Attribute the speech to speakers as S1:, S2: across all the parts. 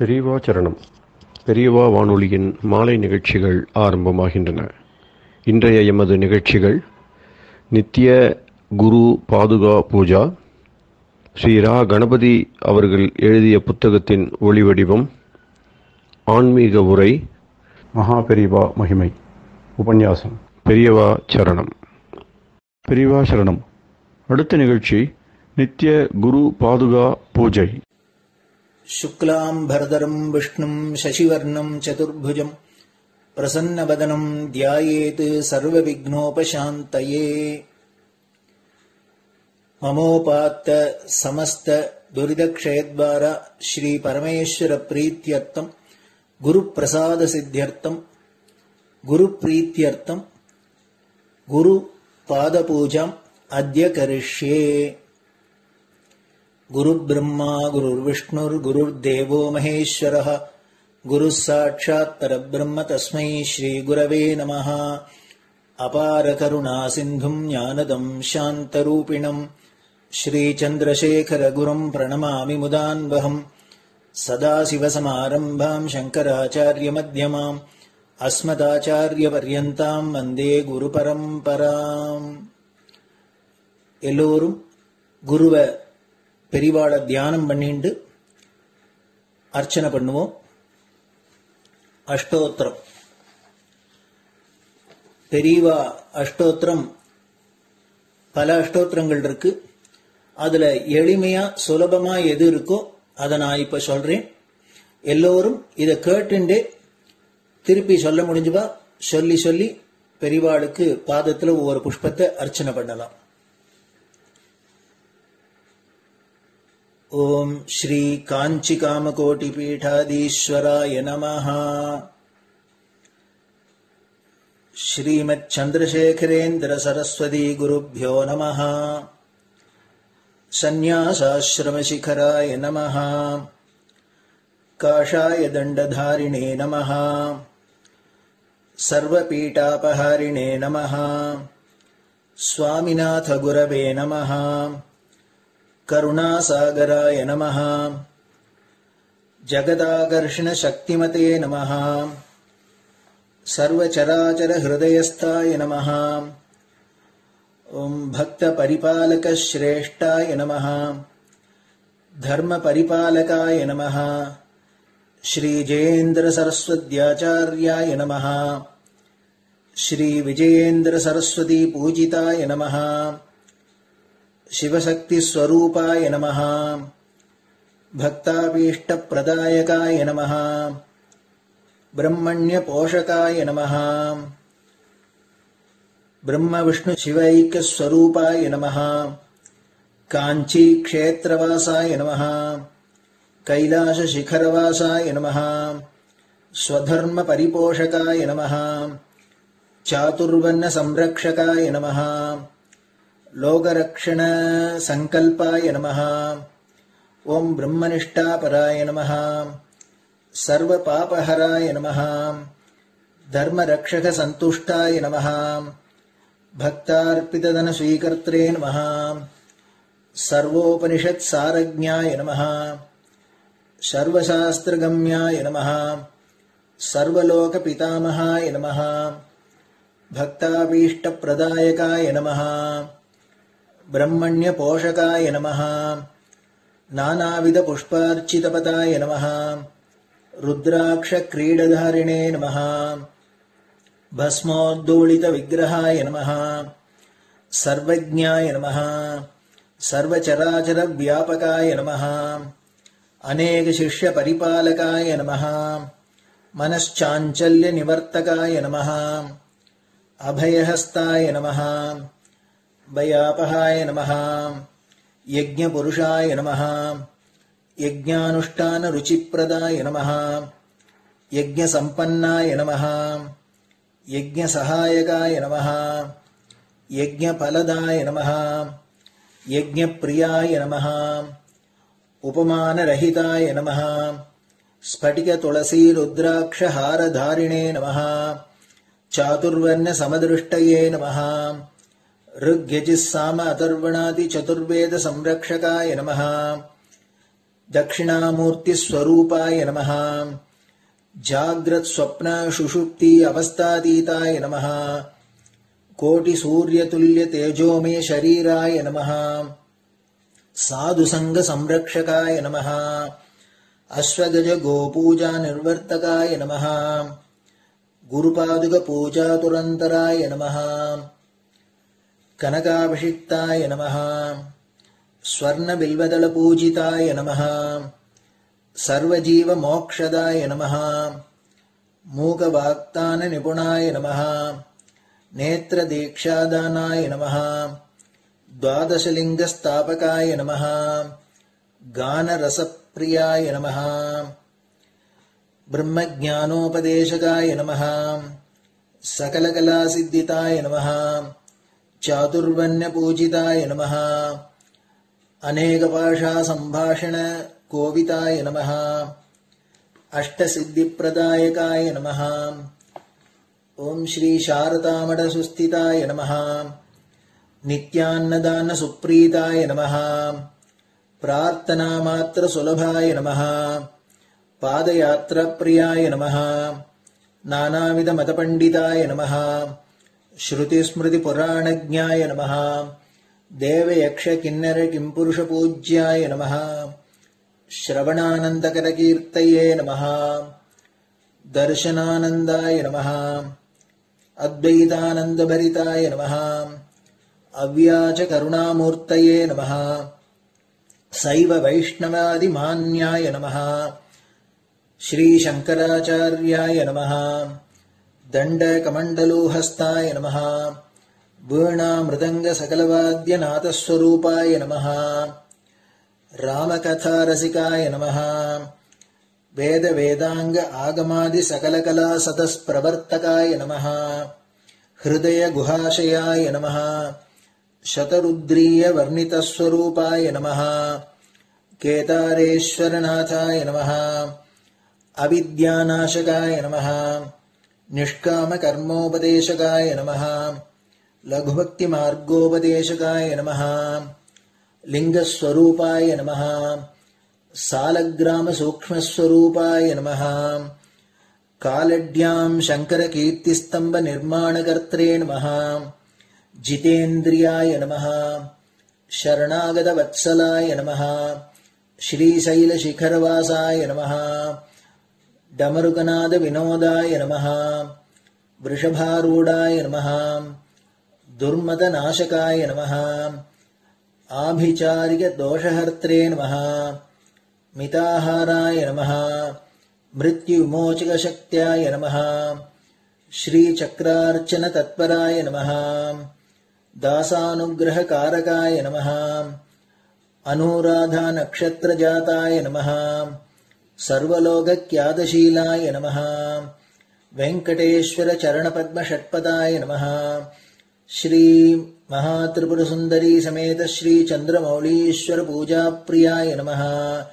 S1: பெரியவா சரணம். பெரியவா வானொலியின் மாலை நிகழ்ச்சிகள் ஆரம்பமாகின்றன. இன்றைய எமது நிகழ்ச்சிகள் நித்திய குரு பாதுகா பூஜா, ஸ்ரீ ரா கணபதி அவர்கள் எழுதிய புத்தகத்தின் ஒளிவடிவம், ஆன்மீக உரை, மகா பெரியவா மகிமை, உபன்யாசம். பெரியவா சரணம். பெரியவா சரணம். அடுத்த நிகழ்ச்சி நித்திய குரு பாதுகா பூஜை.
S2: शुक्लाम्बरधरं विष्णुं शशिवर्णं चतुर्भुजं प्रसन्नवदनं ध्यायेत् सर्वविघ्नोपशान्तये। ममोपात्त समस्त दुरितक्षयद्वार श्री परमेश्वर प्रीत्यर्थं गुरुप्रसाद सिद्ध्यर्थं गुरुप्रीत्यर्थं गुरुपादपूजाम् अद्य करिष्ये। गुरुर्ब्रह्मा गुरुर्विष्णुर्गुरुर्देवो महेश्वरः गुरुः साक्षात् परब्रह्म तस्मै श्रीगुरवे नमः। अपारकरुणा सिन्धुं ज्ञानदं शान्तरूपिणं श्रीचन्द्रशेखरगुरुं प्रणमामि मुदान्वहम्। सदाशिवसमारम्भां शङ्कराचार्यमध्यमाम् अस्मदाचार्यपर्यन्तां वन्दे गुरुपरम्पराम्। எல்லோரும் குருவ பெரிவாள தியானம் பண்ணிண்டு அர்ச்சனை பண்ணுவோம். அஷ்டோத்திரம். பெரியவா அஷ்டோத்திரம் பல அஷ்டோத்திரங்கள் இருக்கு. அதுல எளிமையா சுலபமா எது இருக்கோ அதை நான் இப்ப சொல்றேன். எல்லோரும் இதை கேட்டுண்டே திருப்பி சொல்ல முடிஞ்சுபா சொல்லி சொல்லி பெரிவாளுக்கு பாதத்துல ஒவ்வொரு புஷ்பத்தை அர்ச்சனை பண்ணலாம். ओम श्री कांची कामकोटि पीठाधीश्वराय नमः। श्रीमत् चंद्रशेखरेन्द्र सरस्वती गुरुभ्यो नमः। संन्यासाश्रम शिखराय नमः। काषाय दंडधारिणे नमः। सर्वपीठापहारिणे नमः। स्वामिनाथ गुरवे नमः। करुणासागराय नमः। जगदाकर्षण शक्तिमते नमः। सर्वचराचर हृदयस्थाय नमः। ओम भक्त परिपालक श्रेष्ठाय नमः। धर्म परिपालकाय नमः। श्री जयेन्द्र सरस्वत्याचार्याय नमः। श्री विजयेन्द्र सरस्वती पूजिताय नमः। शिवशक्ति स्वरूपाय नमः। भक्ताभीष्ट प्रदायकाय नमः। ब्रह्मण्य पोषकाय नमः। ब्रह्म विष्णु शिवैक्य स्वरूपाय नमः। कांची क्षेत्रवासाय नमः। कैलाश शिखरवासाय नमः। स्वधर्म परिपोषकाय नमः। चातुर्वर्ण संरक्षकाय नमः। लोकरक्षण संकल्पाय नमः। ओम ब्रह्मनिष्ठापराय नमः। सर्वपापहराय नमः। धर्मरक्षक संतुष्टाय नमः। भक्तार्पितधन स्वीकर्त्रे नमः। सर्वोपनिषत् सारज्ञाय नमः। सर्वशास्त्रगम्याय नमः। सर्वलोक पितामहाय नमः। भक्ताभीष्ट प्रदायकाय नमः। ब्रह्मण्य पोषकाय नमः। नानाविध पुष्पार्चितपदाय नमः। रुद्राक्ष क्रीडधारिणे नमः। भस्मोद्दोलित विग्रहाय नमः। सर्वज्ञाय नमः। सर्वचराचर व्यापकाय नमः। अनेक शिष्य परिपालकाय नमः। मनश्चाञ्चल्य निवर्तकाय नमः। अभयहस्ताय नमः। भयापहाय नमः। यज्ञपुरुषाय नमः। यज्ञानुष्ठान रुचिप्रदाय नमः। यज्ञसम्पन्नाय नमः। यज्ञसहायकाय नमः। यज्ञफलदाय नमः। यज्ञप्रियाय नमः। उपमानरहिताय नमः। स्फटिक तुलसी रुद्राक्ष हारधारिणे नमः। चातुर्वर्ण समदृष्टये नमः। ऋग्यजुस्साम अथर्वणादि चतुर्वेद संरक्षकाय नमः। दक्षिणामूर्ति स्वरूपाय नमः जाग्रत स्वप्न सुषुप्ति अवस्थातीताय नमः कोटि सूर्यतुल्य तेजोमय शरीराय नमः साधु संग संरक्षकाय नमः अश्वगज गोपूजा निर्वर्तकाय नमः गुरुपादुक पूजा तुरंतराय नमः कनकाभिषिक्ताय नमः स्वर्ण बिल्वदल पूजिताय नमः सर्वजीव मोक्षदाय नमः मूकवाक्तान निपुणाय नमः नेत्र दीक्षादानाय नमः द्वादशलिंग स्थापकाय नमः गान रसप्रियाय नमः ब्रह्मज्ञानोपदेशकाय नमः सकलकलासिद्धिताय नमः चातुर्वण्य पूजिताय नमः अनेकभाषा संभाषण कोविताय नमः अष्टसिद्धिप्रदायकाय नमः ओम श्री शारदामठ सुस्थिताय नमः नित्यान्नदान सुप्रीताय नमः प्रार्थना मात्र सुलभाय नमः पादयात्रा प्रियाय नमः नानाविध मतपंडिताय नमः श्रुति स्मृति पुराणज्ञाय नमः देव यक्ष किन्नर किंपुरुष पूज्याय नमः श्रवणानंदकर कीर्तये नमः दर्शनानंदाय नमः अद्वैतानंद भरिताय नमः अव्याच करुणामूर्तये नमः शैव वैष्णवादि मान्याय नमः श्री शंकराचार्याय नमः दंड कमंडलूहस्ताय नमः वीणा मृदंग सकलवाद्य नाथस्वरूपाय नमः रामकथा रसिकाय नमः वेद वेदांग आगमादि सकलकला सतस्प्रवर्तकाय नमः हृदय गुहाशयाय नमः शतरुद्रीय वर्णितस्वरूपाय नमः केदारेश्वरनाथाय नमः अविद्यानाशकाय नमः निष्काम कर्मोपदेशकाय नमः लघुभक्ति मार्गोपदेशकाय नमः लिंगस्वरूपाय नमः सालग्राम सूक्ष्मस्वरूपाय नमः कालड्यां शंकर कीर्तिस्तंभ निर्माणकर्त्रे नमः जितेन्द्रियाय नमः शरणागत वत्सलाय नमः श्रीशैल शिखरवासाय नमः डमरुकनाद विनोदाय नमः वृषभारूढ़ाय नमः दुर्मद नाशकाय नमः आभिचारिक दोषहर्त्रे नमः मिताहाराय नमः मृत्युविमोचक शक्त्याय नमः श्रीचक्रार्चन तत्पराय नमः दासानुग्रह कारकाय नमः अनुराधा नक्षत्र जाताय नमः सर्वलोकक्यादशीलाय नमः वेंकटेश्वर चरण पद्म षट्पदाय नमः श्री महात्रिपुर सुंदरी समेत श्री चंद्रमौलीश्वर पूजा प्रियाय नमः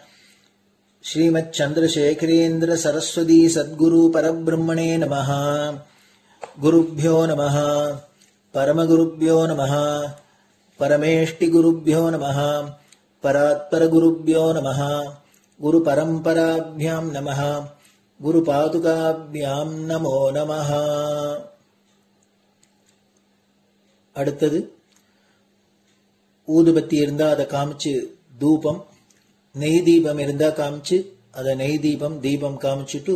S2: श्रीमच्चंद्रशेखरेन्द्र सरस्वती सद्गुरु परब्रह्मणे नमः गुरुभ्यो नमः परमगुरुभ्यो नमः परमेष्टिगुरुभ्यो नमः परात्परगुरुभ्यो नमः गुरुपरंपराभ्यां नमः गुरुपादुकाभ्यां नमो नमः அடுத்தது ஊதுபத்தி இருந்தா அதை காமிச்சு தூபம் நெய் தீபம் இருந்தா காமிச்சு அதை நெய் தீபம் தீபம் காமிச்சுட்டு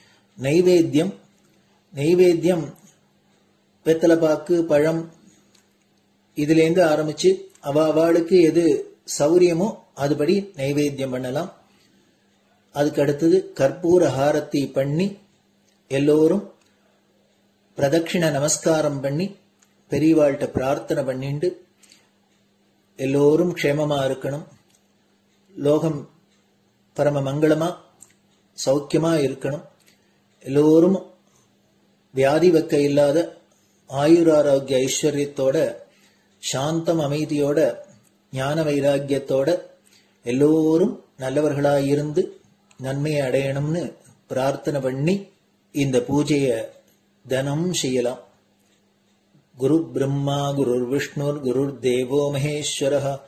S2: நெய்வேத்தியம் வெத்தலைப்பாக்கு பழம் இதுலேருந்து ஆரம்பிச்சு அவளுக்கு எது சௌரியமோ அதுபடி நைவேத்தியம் பண்ணலாம். அதுக்கு அடுத்தது கற்பூர ஹாரத்தி பண்ணி எல்லோரும் பிரதட்சிண நமஸ்காரம் பண்ணி பெரியவாள்கிட்ட பிரார்த்தனை பண்ணிண்டு எல்லோரும் க்ஷேமமா இருக்கணும், லோகம் பரம மங்களமா சௌக்கியமா இருக்கணும், எல்லோரும் வியாதி வெக்க இல்லாத ஆயுராரோக்கிய ஐஸ்வர்யத்தோட சாந்தம் அமைதியோட ஞான வைராக்கியத்தோட எல்லோரும் நல்லவர்களாயிருந்து நன்மையை அடையணும்னு பிரார்த்தனை பண்ணி இந்த பூஜையை தினம் செய்யலாம். குரு பிரம்மா குரு விஷ்ணுர் குரு தேவோ மகேஸ்வரः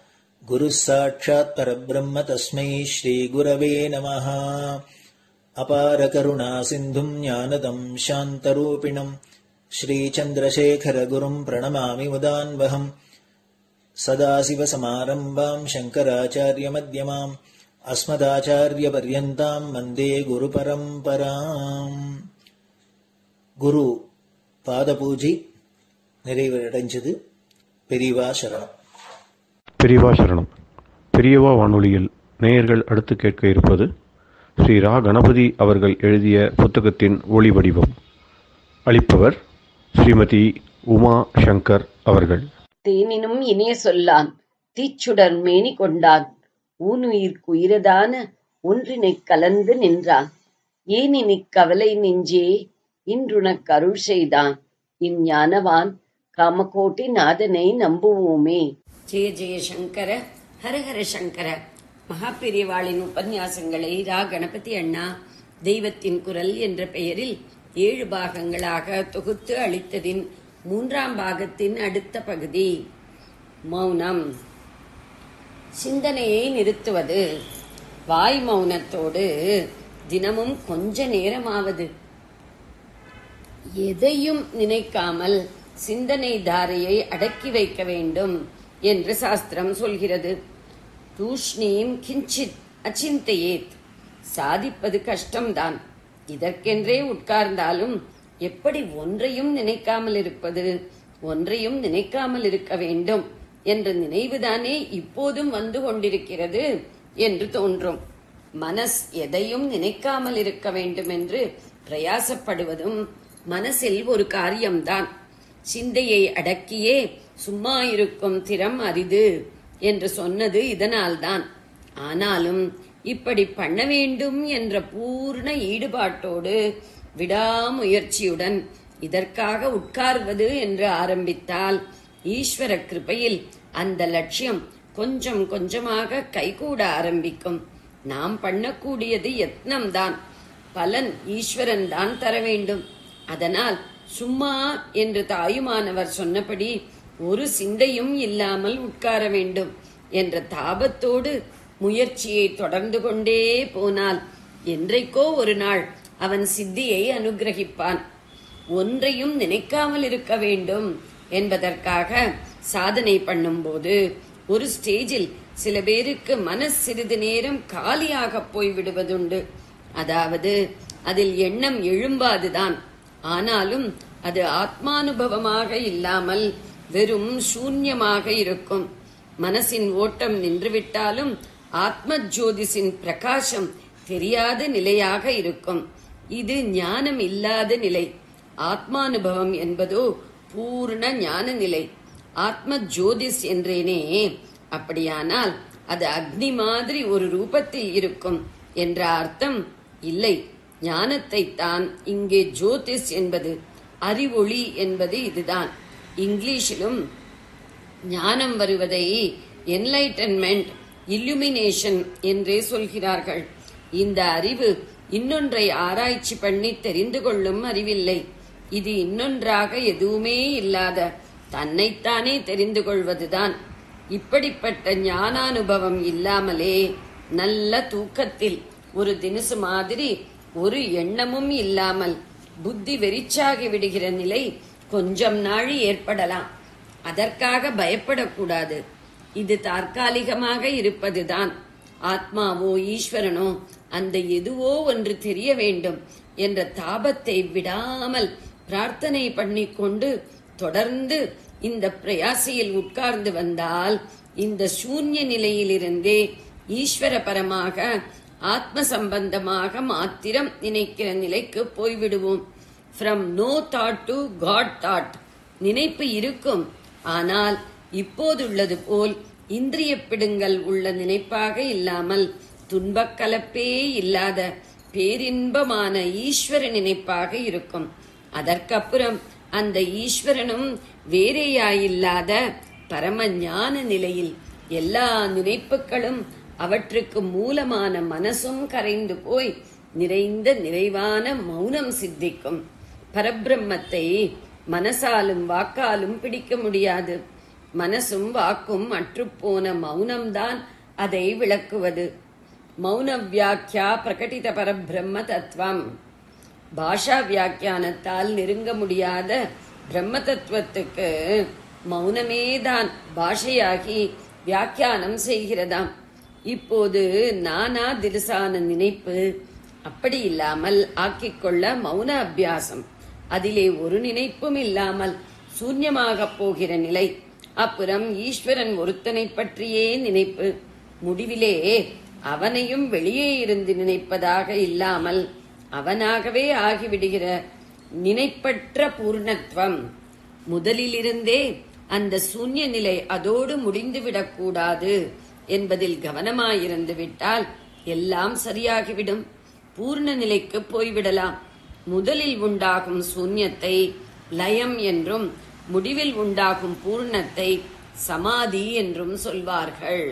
S2: गुरुः साक्षात् परब्रह्म तस्मै श्रीगुरवे नमः। अपारकरुणासिन्धुम् ज्ञानदम् शान्तरूपिणम् श्रीचन्द्रशेखरगुरुम् प्रणमामि मुदान्वहम्। सदाशिवसमारम्भाम् शङ्कराचार्यमध्यमाम् अस्मदाचार्यपर्यन्ताम् वन्दे गुरुपरम्पराम्. குரு பாதபூஜை நிறைவடைஞ்சது. பெரியவா சரணம்.
S1: பெரியவா சரணம். பெரியவா வானொலியில் நேயர்கள் அடுத்து கேட்க இருப்பது ஸ்ரீ ரா கணபதி அவர்கள் எழுதிய புத்தகத்தின் ஒளி வடிவம். அளிப்பவர் ஸ்ரீமதி உமா சங்கர் அவர்கள்.
S3: தேனினும் இனிய சொல்லான் தீச்சுடர் மேனி கொண்டான் ஊனுயிர்க்கு உயிரதான ஒன்றினைக் கலந்து நின்றான் ஏனினிக் கவலை நெஞ்சே இன்றுனக் அருள் செய்தான் இஞ்ஞானவான் காமகோட்டி நாதனை நம்புவோமே. ஜெய ஜெய சங்கர, ஹரஹர சங்கர. மகாபெரியவாளின் உபன்யாசங்களை ரா கணபதி அண்ணா தெய்வத்தின் குரல் என்ற பெயரில் 7 பாகங்களாக தொகுத்து அளித்ததின் 3ஆம் பாகத்தின் அடுத்த பகுதி மௌனம். சிந்தனையை நிறுத்துவது. வாய் மௌனத்தோடு தினமும் கொஞ்ச நேரமாவது எதையும் நினைக்காமல் சிந்தனை தாரையை அடக்கி வைக்க வேண்டும் என்று சாஸ்திரம் சொல்கிறது. தூஷ்ணீம் கிஞ்சித் அச்சிந்தையேத். சாதிப்பது கஷ்டம்தான். இதற்கென்றே உட்கார்ந்தாலும் எப்படி ஒன்றையும் நினைக்காமல் இருப்பது? ஒன்றையும் நினைக்காமல் இருக்க வேண்டும் என்ற நினைவுதானே இப்போதும் வந்து கொண்டிருக்கிறது என்று தோன்றும். மனஸ் எதையும் நினைக்காமல் இருக்க வேண்டும் என்று பிரயாசப்படுவதும் மனசில் ஒரு காரியம்தான். சிந்தையை அடக்கியே சும்மா இருக்கும் திறம் அரிது என்று சொன்னது இதனால்தான். ஆனாலும் இப்படி பண்ண வேண்டும் என்ற பூர்ண ஈடுபாட்டோடு விடாமுயற்சியுடன் இதற்காக உட்கார்வது என்று ஆரம்பித்தால் ஈஸ்வர கிருபையில் அந்த லட்சியம் கொஞ்சம் கொஞ்சமாக கைகூட ஆரம்பிக்கும். நாம் பண்ணக்கூடியது யத்னம்தான். பலன் ஈஸ்வரன் தான் தர வேண்டும். அதனால் சும்மா என்று தாயுமானவர் சொன்னபடி ஒரு சிந்தையும் இல்லாமல் உட்கார வேண்டும் என்ற தாபத்தோடு முயற்சியை தொடர்ந்து கொண்டே போனால் என்றைக்கோ ஒரு நாள் அவன் சித்தியை அனுகிரகிப்பான். ஒன்றையும் நினைக்காமல் இருக்க வேண்டும் என்பதற்காக சாதனை பண்ணும்போது ஒரு ஸ்டேஜில் சில பேருக்கு மனசு சிறிது நேரம் காலியாக போய்விடுவதுண்டு. அதாவது அதில் எண்ணம் எழும்பாதுதான். ஆனாலும் அது ஆத்மானுபவமாக இல்லாமல் வெறும் சூன்யமாக இருக்கும். மனசின் ஓட்டம் நின்றுவிட்டாலும் ஆத்ம ஜோதிஷின் பிரகாசம் தெரியாத நிலையாக இருக்கும். இது ஞானம் இல்லாத நிலை. ஆத்மானுபவம் என்பதோ பூர்ண ஞான நிலை. ஆத்ம ஜோதிஷ் என்றேனே. அப்படியானால் அது அக்னி மாதிரி ஒரு ரூபத்தில் இருக்கும் என்ற அர்த்தம் இல்லை. ஞானத்தை தான் இங்கே ஜோதிஷ் என்பது. அறிவொளி என்பது இதுதான். இங்கிலீஷிலும் ஞானம் வருவதை என்லைட்டன்மெண்ட், இல்லுமினேஷன் என்றே சொல்கிறார்கள். இந்த அறிவு இன்னொன்றை ஆராய்ச்சி பண்ணி தெரிந்து கொள்ளும் அறிவில்லை. இது இன்னொன்றாக எதுவுமே இல்லாத தன்னைத்தானே தெரிந்து கொள்வதுதான். இப்படிப்பட்ட ஞானானுபவம் இல்லாமலே நல்ல தூக்கத்தில் ஒரு தினசு மாதிரி ஒரு எண்ணமும் இல்லாமல் புத்தி வெறிச்சாகி விடுகிற நிலை கொஞ்சம் நாழி ஏற்படலாம். அதற்காக பயப்படக்கூடாது. இது தற்காலிகமாக இருப்பதுதான். ஆத்மாவோ ஈஸ்வரனோ அந்த எதுவோ ஒன்று தெரிய வேண்டும் என்ற தாபத்தை விடாமல் பிரார்த்தனை பண்ணிக்கொண்டு தொடர்ந்து இந்த பிரயாசையில் உட்கார்ந்து வந்தால் இந்த சூன்ய நிலையிலிருந்தே ஈஸ்வர பரமாக ஆத்ம சம்பந்தமாக மாத்திரம் நினைக்கிற நிலைக்கு போய்விடுவோம். From no thought to god thought. நினைப்பு இருக்கும், ஆனால் இப்போதுள்ளது போல் இந்திரிய பிடுங்கல் உள்ள நினைப்பாக இல்லாமல் துன்பக் கலப்பே இல்லாத பேரின்பமான ஈஸ்வர நினைப்பாக இருக்கும். அதற்கப்புறம் அந்த ஈஸ்வரனும் வேறேயாயில்லாத பரம ஞான நிலையில் எல்லா நினைப்புகளும் அவற்றுக்கு மூலமான மனசும் கரைந்து போய் நிறைந்த நிறைவான மௌனம் சித்திக்கும். பரபிரம்மத்தை மனசாலும் வாக்காலும் பிடிக்க முடியாது. மனசும் வாக்கும் அற்றுப்போன மௌனம்தான் அதை விளக்குவது. மௌன வியாக்கியா பிரகடித பரபிரம்ம தத்துவம். பாஷா வியாக்கியானத்தால் நெருங்க முடியாத பிரம்ம தத்துவத்துக்கு மௌனமேதான் பாஷையாகி வியாக்கியானம் செய்கிறதாம். இப்போது நானா திலுசான நினைப்பு அப்படி இல்லாமல் ஆக்கிக்கொள்ள மௌன அபியாசம். அதிலே ஒரு நினைப்பும் இல்லாமல் சூன்யமாக போகிற நிலை. அப்புறம் ஈஸ்வரன் ஒருத்தனை பற்றியே நினைப்பு. முடிவிலே அவனையும் வெளியே இருந்து நினைப்பதாக இல்லாமல் அவனாகவே ஆகிவிடுகிற நினைப்பற்ற பூர்ணத்துவம். முதலிலிருந்தே அந்த சூன்ய நிலை அதோடு முடிந்துவிடக்கூடாது என்பதில் கவனமாயிருந்து விட்டால் எல்லாம் சரியாகிவிடும். பூர்ண நிலைக்கு போய்விடலாம். முதலில் உண்டாகும் சூன்யத்தை லயம் என்றும் முடிவில் உண்டாகும் பூர்ணத்தை சமாதி என்றும் சொல்வார்கள்.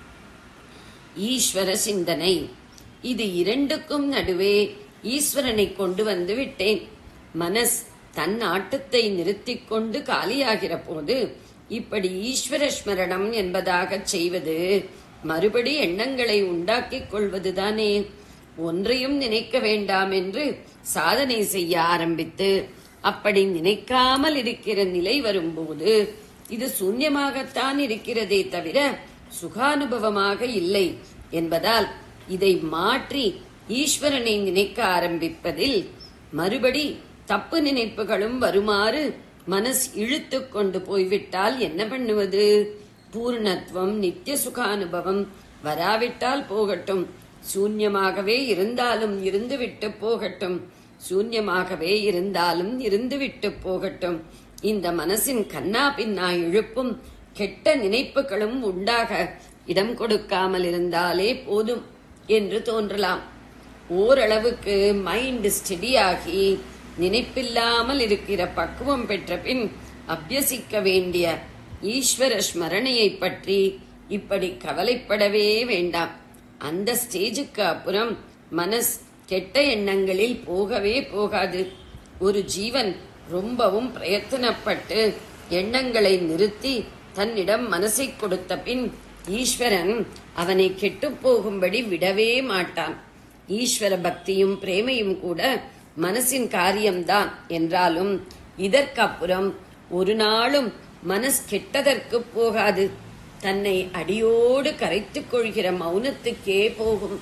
S3: ஈஸ்வர சிந்தனை. இது இரண்டுக்கும் நடுவே ஈஸ்வரனை கொண்டு வந்து விட்டேன். மனஸ் தன் ஆட்டத்தை நிறுத்திக் கொண்டு காலியாகிற போது இப்படி ஈஸ்வர ஸ்மரணம் என்பதாக செய்வது மறுபடி எண்ணங்களை உண்டாக்கிக் கொள்வதுதானே. ஒன்றையும் நினைக்க வேண்டாம் என்று சாதனை செய்ய ஆரம்பித்து அப்படி நினைக்காமல் இருக்கிற நிலை வரும்போது இது சூன்யமாகத்தான் இருக்கிறதே தவிர சுகானுபவமாக இல்லை என்பதால் இதை மாற்றி ஈஸ்வரனை நினைக்க ஆரம்பிப்பதில் மறுபடி தப்பு நினைப்புகளும் வருமாறு மனஸ் இழுத்து கொண்டு போய்விட்டால் என்ன பண்ணுவது? பூர்ணத்துவம் நித்திய சுகானுபவம் வராவிட்டால் போகட்டும், சூன்யமாகவே இருந்தாலும் இருந்துவிட்டு போகட்டும், சூன்யமாகவே இருந்தாலும் இருந்துவிட்டு போகட்டும். இந்த மனசின் கண்ணா பின்னா இழுப்பும் கெட்ட நினைப்புகளும் உண்டாக இடம் கொடுக்காமல் இருந்தாலே போதும் என்று தோன்றலாம். ஓரளவுக்கு மைண்ட் ஸ்டெடியாகி நினைப்பில்லாமல் இருக்கிற பக்குவம் பெற்ற பின் அபியசிக்க வேண்டிய ஈஸ்வர ஸ்மரணையை பற்றி இப்படி கவலைப்படவே வேண்டாம். அந்த ஸ்டேஜுக்கு அப்புறம் மனஸ் கெட்ட எண்ணங்களில் போகவே போகாது. ஒரு ஜீவன் ரொம்பவும் பிரயத்தனப்பட்டு எண்ணங்களை நிறுத்தி தன்னிடம் மனசை கொடுத்த பின் ஈஸ்வரன் அவனை கெட்டுப் போகும்படி விடவே மாட்டான். ஈஸ்வர பக்தியும் பிரேமையும் கூட மனசின் காரியம்தான் என்றாலும் இதற்கப்புறம் ஒரு நாளும் மனஸ் கெட்டதற்கு போகாது. தன்னை அடியோடு கரைத்துக் கொள்கிற மௌனத்துக்கே போகும்.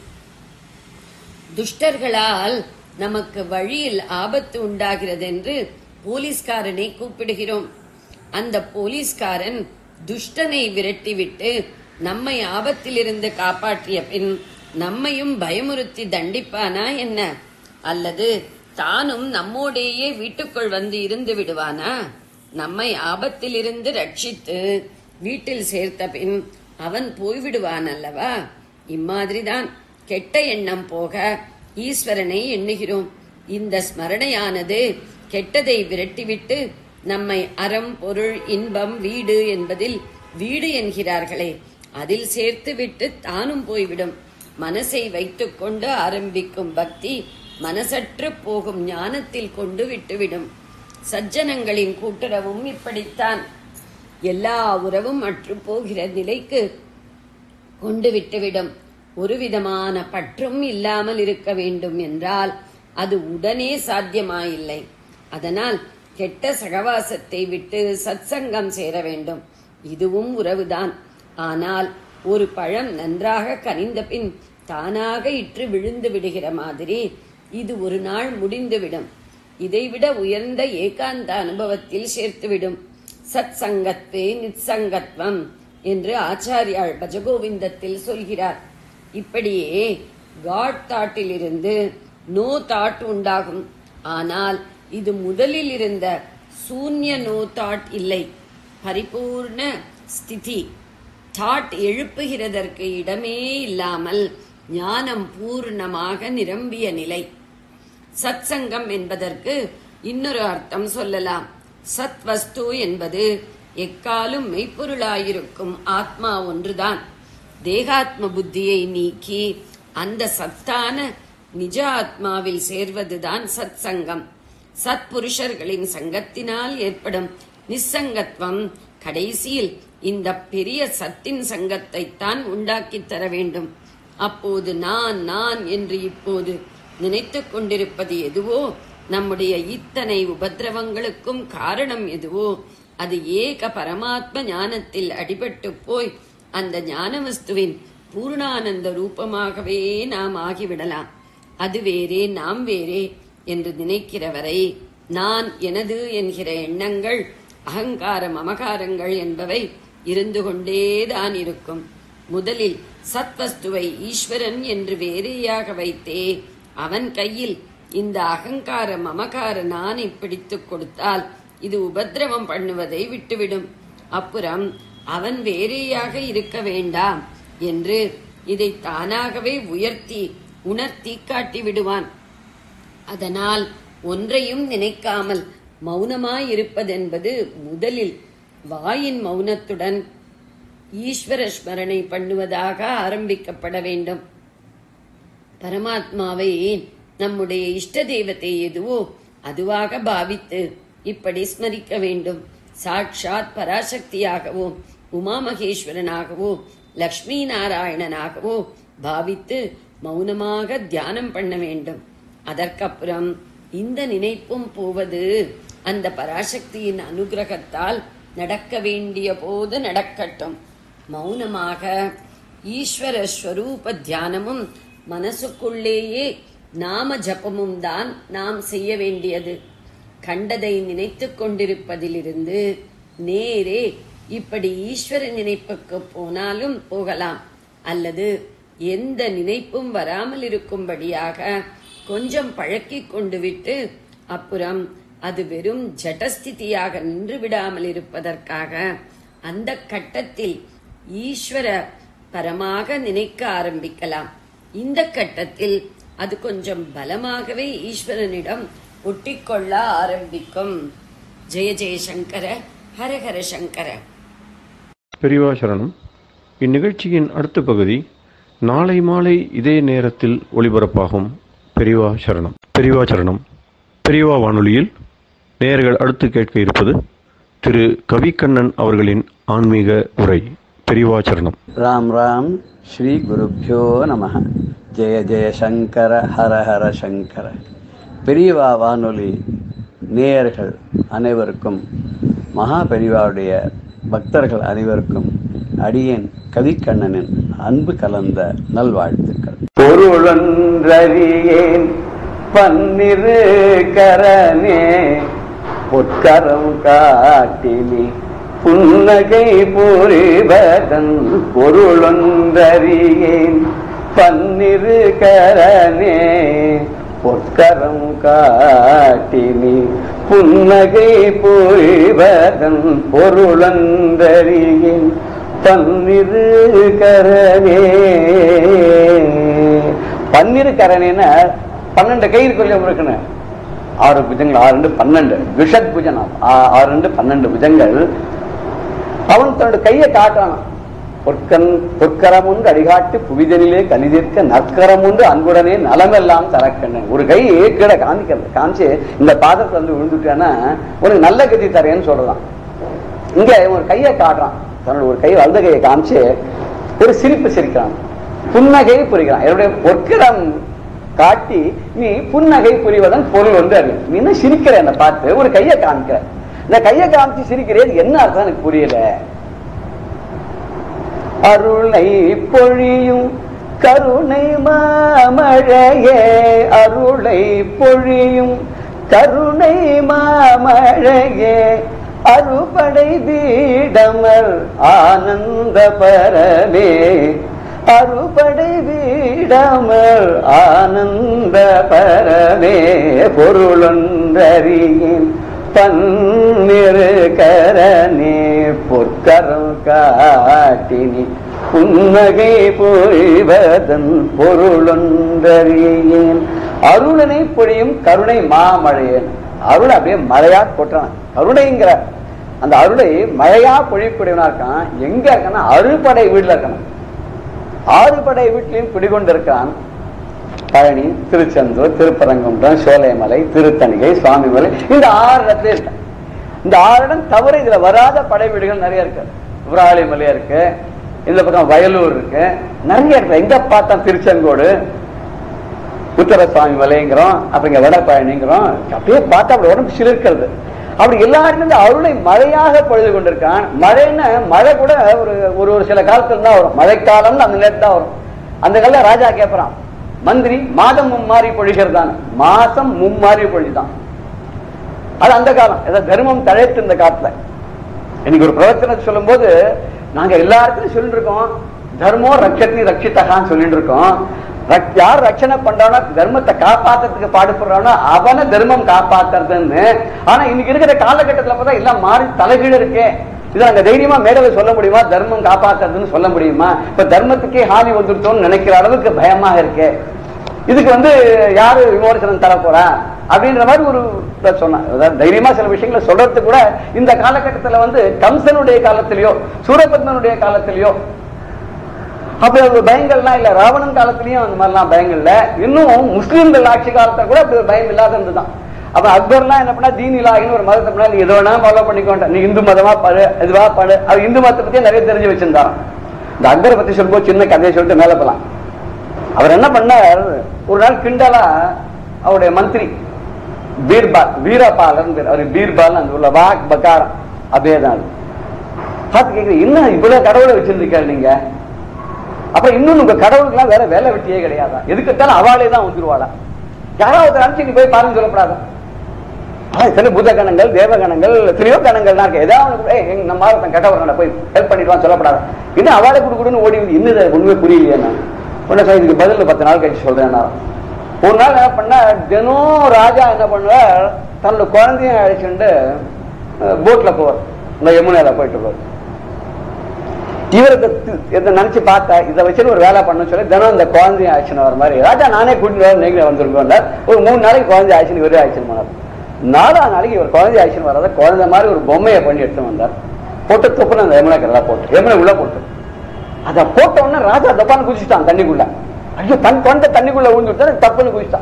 S3: துஷ்டர்களால் நமக்கு வழியில் ஆபத்து உண்டாகிறது என்று போலீஸ்காரனை கூப்பிடுகிறோம். அந்த போலீஸ்காரன் துஷ்டனை விரட்டிவிட்டு நம்மை ஆபத்திலிருந்து காப்பாற்றிய பின் நம்மையும் பயமுறுத்தி தண்டிப்பானா என்ன? அல்லது தானும் நம்மோடேயே வீட்டுக்குள் வந்து இருந்து விடுவானா? நம்மை ஆபத்திலிருந்து ரட்சித்து வீட்டில் சேர்த்த பின் அவன் போய்விடுவான் அல்லவா? இம்மாதிரிதான் கெட்ட எண்ணம் போக ஈஸ்வரனை எண்ணுகிறோம். இந்த ஸ்மரணையானது கெட்டதை விரட்டிவிட்டு நம்மை அறம், பொருள், இன்பம், வீடு என்பதில் வீடு என்கிறார்களே அதில் சேர்த்து விட்டு தானும் போய்விடும். மனசை வைத்துக் கொண்டு ஆரம்பிக்கும் பக்தி மனசற்று போகும் ஞானத்தில் கொண்டு விட்டுவிடும். சஜ்ஜனங்களின் கூட்டுறவும் இப்படித்தான். எல்லா உறவும் அற்று போகிற நிலைக்கு கொண்டு விட்டுவிடும். ஒரு விதமான பற்றும் இல்லாமல் இருக்க வேண்டும் என்றால் அது உடனே சாத்தியமாயில்லை. அதனால் கெட்ட சகவாசத்தை விட்டு சத்சங்கம் சேர வேண்டும். இதுவும் உறவுதான். ஆனால் ஒரு பழம் நன்றாக கனிந்த பின் தானாக இற்று விழுந்து விடுகிற மாதிரி இது ஒரு நாள் முடிந்துவிடும். இதைவிட உயர்ந்த ஏகாந்த அனுபவத்தில் சேர்த்துவிடும். சத் சங்கத்வே நித்சங்கத்வம் என்று ஆச்சாரியாள் பஜகோவிந்தத்தில் சொல்கிறார். இப்படியே காட் தாட்டிலிருந்து நோ தாட் உண்டாகும். ஆனால் இது முதலில் இருந்த சூன்ய நோ தாட் இல்லை, பரிபூர்ண ஸ்திதி. தாட் எழுப்புகிறதற்கு இடமே இல்லாமல் ஞானம் பூர்ணமாக நிரம்பிய நிலை. சத் சங்கம் என்பதற்கு இன்னொரு அர்த்தம் சொல்லலாம். சத் வஸ்து என்பது எக்காலும் மெய்ப்பொருளாயிருக்கும் ஆத்மா ஒன்றுதான். தேகாத்ம புத்தியை நீக்கி அந்த சத்தான நிஜ ஆத்மாவில் சேர்வதுதான் சத் சங்கம். சத் புருஷர்களின் சங்கத்தினால் ஏற்படும் நிசங்கத்வம் கடைசியில் இந்த பெரிய சத்தின் சங்கத்தை தான் உண்டாக்கி தர வேண்டும். அப்போது நான் நான் என்று இப்போது நினைத்துக் கொண்டிருப்பது எதுவோ, நம்முடைய இத்தனை உபத்திரவங்களுக்கும் காரணம் எதுவோ, அது ஏக பரமாத்ம ஞானத்தில் அடிபட்டு போய் அந்த ஞான வஸ்துவின் பூர்ணானந்த ரூபமாகவே நாம் ஆகிவிடலாம். அது வேறே நாம் வேறே என்று நினைக்கிற வரை நான் எனது என்கிற எண்ணங்கள், அகங்கார மமகாரங்கள் என்பவை இருந்து கொண்டேதான் இருக்கும். முதலில் சத்வஸ்துவை ஈஸ்வரன் என்று வேறையாக வைத்தே அவன் கையில் இந்த அகங்கார மமகார நானை பிடித்துக் கொடுத்தால் இது உபத்திரவம் பண்ணுவதை விட்டுவிடும். அப்புறம் அவன் வேறையாக இருக்க வேண்டாம் என்று இதை தானாகவே உயர்த்தி உணர்த்தி காட்டி விடுவான். அதனால் ஒன்றையும் நினைக்காமல் மௌனமாயிருப்பதென்பது முதலில் வாயின் மௌனத்துடன் ஈஸ்வர ஸ்மரணை பண்ணுவதாக ஆரம்பிக்கப்பட வேண்டும். பரமாத்மாவை நம்முடைய இஷ்ட தெய்வத்தை எதுவோ அதுவாக பாவித்து இப்படி ஸ்மரிக்க வேண்டும். சாட்சாத் பராசக்தியாகவோ உமா மகேஸ்வரனாகவோ லக்ஷ்மி நாராயணனாகவோ பாவித்து மௌனமாக தியானம் பண்ண வேண்டும். அதற்கப்புறம் இந்த நினைப்பும் போவது அந்த பராசக்தியின் அனுகிரகத்தால் நடக்க வேண்டிய போது நடக்கட்டும். மௌனமாக ஈஸ்வர ஸ்வரூப தியானமும் மனசுக்குள்ளேயே நாம ஜபமும் தான் நாம் செய்ய வேண்டியது. கண்டதை நினைத்துக் கொண்டிருப்பதிலிருந்து நேரே இப்படி ஈஸ்வர நினைப்புக்கு போனாலும் போகலாம். அல்லது எந்த நினைப்பும் வராமல் இருக்கும்படியாக கொஞ்சம் பழக்கி கொண்டு விட்டு அப்புறம் அது வெறும் ஜடஸ்திதியாக நின்று விடாமல் இருப்பதற்காக அந்த கட்டத்தில் ஈஸ்வர பரமாக நினைக்க ஆரம்பிக்கலாம். இந்த கட்டத்தில் அது கொஞ்சம் பலமாகவே ஈஸ்வரனிடம் ஒட்டிக்கொள்ள ஆரம்பிக்கும். ஜெய ஜெயசங்கர, ஹரஹர சங்கர.
S1: பெரியவா சரணம். இந்நிகழ்ச்சியின் அடுத்த பகுதி நாளை மாலை இதே நேரத்தில் ஒளிபரப்பாகும். பெரியவா சரணம். பெரியவா சரணம். பெரியவா வானொலியில் நேயர்கள் அடுத்து கேட்க இருப்பது திரு கவிக்கண்ணன் அவர்களின் ஆன்மீக உரை. பெரியவா சரணம்.
S4: ராம் ராம். ஸ்ரீ குருப்யோ நமஹ. ஜெய ஜெயசங்கர, ஹரஹர சங்கர. பெரியவா வானொலி நேயர்கள் அனைவருக்கும், மகா பெரியவாவுடைய பக்தர்கள் அனைவருக்கும் அடியேன் கவிக்கண்ணனின் அன்பு கலந்த நல்வாழ்த்துக்கள். பொருளொன்றறியேன் பன்னிரு கரனே, பொற்கரம் காட்டினி புன்னகை புரிவதன். பொருளொன்றறியேன் பன்னிரு கரனே, பொற்கரம் காட்டினி புன்னகை புரிவதன். பொருளொன்றறியேன் பன்னிரு கரனே. பன்னிரு கரனேன்னா 12 கை இருக்குன்னு, 6 புஜங்கள், 6 2 12 விஷத் புஜன், 6 2 12 புஜங்கள். அவன் தன்னோட கையை காட்டான். பொற்கரம் ஒன்று அடிகாட்டு புவிதனிலே கலிதீர்க்க நற்கரம் ஒன்று அன்புடனே நலமெல்லாம் தரக்கண்ணன். ஒரு கை கீழே காமிச்சு இந்த பாதத்துல வந்து விழுந்துட்டான்னா உனக்கு நல்ல கதி தரேன்னு சொல்றான். இங்க ஒரு கையை காட்டுறான், தன்னோட ஒரு கை வலது கையை காமிச்சு ஒரு சிரிப்பு சிரிக்கிறான், புன்னகை புரிகிறான். என்னுடைய பொற்கரம் காட்டி நீ புன்னகை புரிவதன் பொருள் வந்து அறியும். நீ என்ன சிரிக்கிற, என்ன பார்த்து ஒரு கையை காமிக்கிற. இந்த கையை காமிச்சு சிரிக்கிறேன் என்ன அர்த்தம் எனக்கு புரியல. அருளை பொழியும் கருணை மாமழையே, அருளை பொழியும் கருணை மாமழையே, அறுபடை வீடமர் ஆனந்த பரமே, அறுபடை வீடமர் ஆனந்த பரமே. பொருளொன்றறியேன் பன்னிரு கரனே, பொற்கரம் காட்டினி புன்னகை பொழிவதன். பொருளொன்றறியேன் அருளனை பொழியும் கருணை மாமழையன். அருள் அப்படியே மழையா கொட்டான். கருணைங்கிற அந்த அருளை மழையா பொழிப்புடையவனா இருக்கான். எங்க இருக்கான்னா அறுபடை வீட்டுல இருக்கான். 6 படை வீட்டிலையும் குடிகொண்டிருக்கான். பழனி, திருச்செந்தூர், திருப்பரங்குன்றம், சோலைமலை, திருத்தணிகை, சுவாமிமலை, இந்த 6 இடத்துல இருக்கான். இந்த 6 இடம் தவிர இதுல வராத படை வீடுகள் நிறைய இருக்கு. விராலிமலை இருக்கு, இந்த பக்கம் வயலூர் இருக்கு, நிறைய இருக்கு. எங்க பார்த்தா திருச்செங்கோடு, உத்தரசுவாமி மலைங்கிறோம், அப்ப இங்க வடபழனிங்கிறோம். அப்படியே பார்த்தா அப்படி உடம்பு சிலிர்க்கிறது. அப்படி எல்லாருமே அருளை மழையாக பொழுது கொண்டிருக்கான். மழைன்னு மழை கூட ஒரு சில காலத்துல தான் வரும். மழைக்காலம் அந்த நேரத்தில் தான் வரும். அந்த கால ராஜா கேட்பறான், மந்திரி மாதம் மும்மாறி பொழிகிறதான், மாசம் மும்மாறி பொழிதான். அது அந்த காலம், ஏதாவது தர்மம் தழைத்து இந்த காலத்துல. இன்னைக்கு ஒரு பிரவச்சனை சொல்லும் போது நாங்க எல்லாருக்கும் சொல்லிட்டு இருக்கோம், தர்மம் ரட்சத்தி ரட்சித்தகான்னு சொல்லிட்டு இருக்கோம். யார் ரட்சணை பண்றானோ, தர்மத்தை காப்பாத்துறதுக்கு பாடுபடுறானோ அவனை தர்மம் காப்பாத்துறதுன்னு. ஆனா இன்னைக்கு இருக்கிற காலகட்டத்துல பார்த்தா எல்லாம் மாறி தலைகீழ இருக்கே. இதை நாங்க தைரியமா மேடல சொல்ல முடியுமா? தர்மம் காப்பாத்துறதுன்னு சொல்ல முடியுமா? இப்ப தர்மத்துக்கே ஹானி வந்துருத்தோம்னு நினைக்கிற அளவுக்கு பயமாக இருக்கு. இதுக்கு யாரு விமோசனம் தர போறா அப்படின்ற மாதிரி ஒரு சொன்ன தைரியமா சில விஷயங்களை சொல்றது கூட இந்த காலகட்டத்துல கம்சனுடைய காலத்திலயோ சூரபத்மனுடைய காலத்திலயோ அப்படி ஒரு பயங்கள்லாம் இல்ல. ராவணன் காலத்திலயும் அந்த மாதிரிலாம் பயங்கள் இல்ல. இன்னும் முஸ்லீம்கள் ஆட்சி காலத்துல கூட அப்படி ஒரு பயம் இல்லாத இருந்துதான். அப்ப அக்பர்லாம் என்ன பண்ணா, தீன் இலாஹின்னு ஒரு மதத்தை பண்ணா, நீ எது வேணா ஃபாலோ பண்ணிக்கோட்ட, நீ இந்து மதமா பாடு, இதுவா பாடு. அவர் இந்து மதத்தை பத்தி நிறைய தெரிஞ்சு வச்சிருந்தாராம். இந்த அக்பரை பத்தி சொல்லும்போது சின்ன கதையை சொல்லிட்டு மேல போலாம். அவர் என்ன பண்ணார், ஒரு நாள் கிண்டலா அவருடைய மந்திரி பீர்பால், வீரபாலன் பேர், அவரு பீர்பால் அந்த ஊர்ல வாக் பக்காரம் அப்படியேதான் பார்த்து கேட்குறேன், என்ன இவ்வளவு கடவுளை வச்சிருந்தீங்க நீங்க? அப்புறம் இன்னும் உங்க கடவுளுக்குலாம் வேற வேலை வெட்டியே கிடையாதா? எதுக்கிட்டாலும் அவளே தான் வந்துருவாளா? யாராவது அனுப்பிச்சு நீ போய் பாருங்க சொல்லப்படாதா? எத்தனை பூத கணங்கள், தேவ கணங்கள், எத்தனையோ கணங்கள்லாம் இருக்கு. ஏதாவது நம்ம மாதத்தன் கெட்டவர்களை போய் ஹெல்ப் பண்ணிடுவான்னு சொல்லப்படாதா? இன்னும் அவளை கொடுக்கணும்னு ஓடி வந்து இன்னும் ஒண்ணுமே புரியலையே. நான் ஒன்னு இதுக்கு பதில் 10 நாள் கழிச்சு சொல்றேன். ஒரு நாள் என்ன பண்ண, தினம் ராஜா என்ன பண்ணுவார், தன்னோட குழந்தையும் அழைச்சுட்டு போட்ல போவார், இந்த யமுனையில போயிட்டு போவார். இவருக்கு இதை நினைச்சு பார்த்தா இதை வச்சு ஒரு வேலை பண்ண சொல்லி தினம் இந்த குழந்தைய ஆக்ஷன் வர மாதிரி ராஜா நானே கூட்டிட்டு நீங்க வந்துருக்கோம். ஒரு 3 நாளைக்கு குழந்தை ஆக்ஷன் இவரே ஆக்ஷன் பண்ணார். 4ஆம் நாளைக்கு இவர் குழந்தை ஆக்ஷன் வராத குழந்தை மாதிரி ஒரு பொம்மையை பண்ணி எடுத்து வந்தார். போட்டு துப்புன்னு அந்த யமுனை கரெல்லாம் போட்டு யமுனை உள்ள போட்டு அதை போட்ட உடனே ராஜா தப்பான்னு குதிச்சுட்டான் தண்ணிக்குள்ள. ஐயோ தன் குழந்தை தண்ணிக்குள்ள விழுந்துட்டா தப்புன்னு குதிச்சுட்டான்.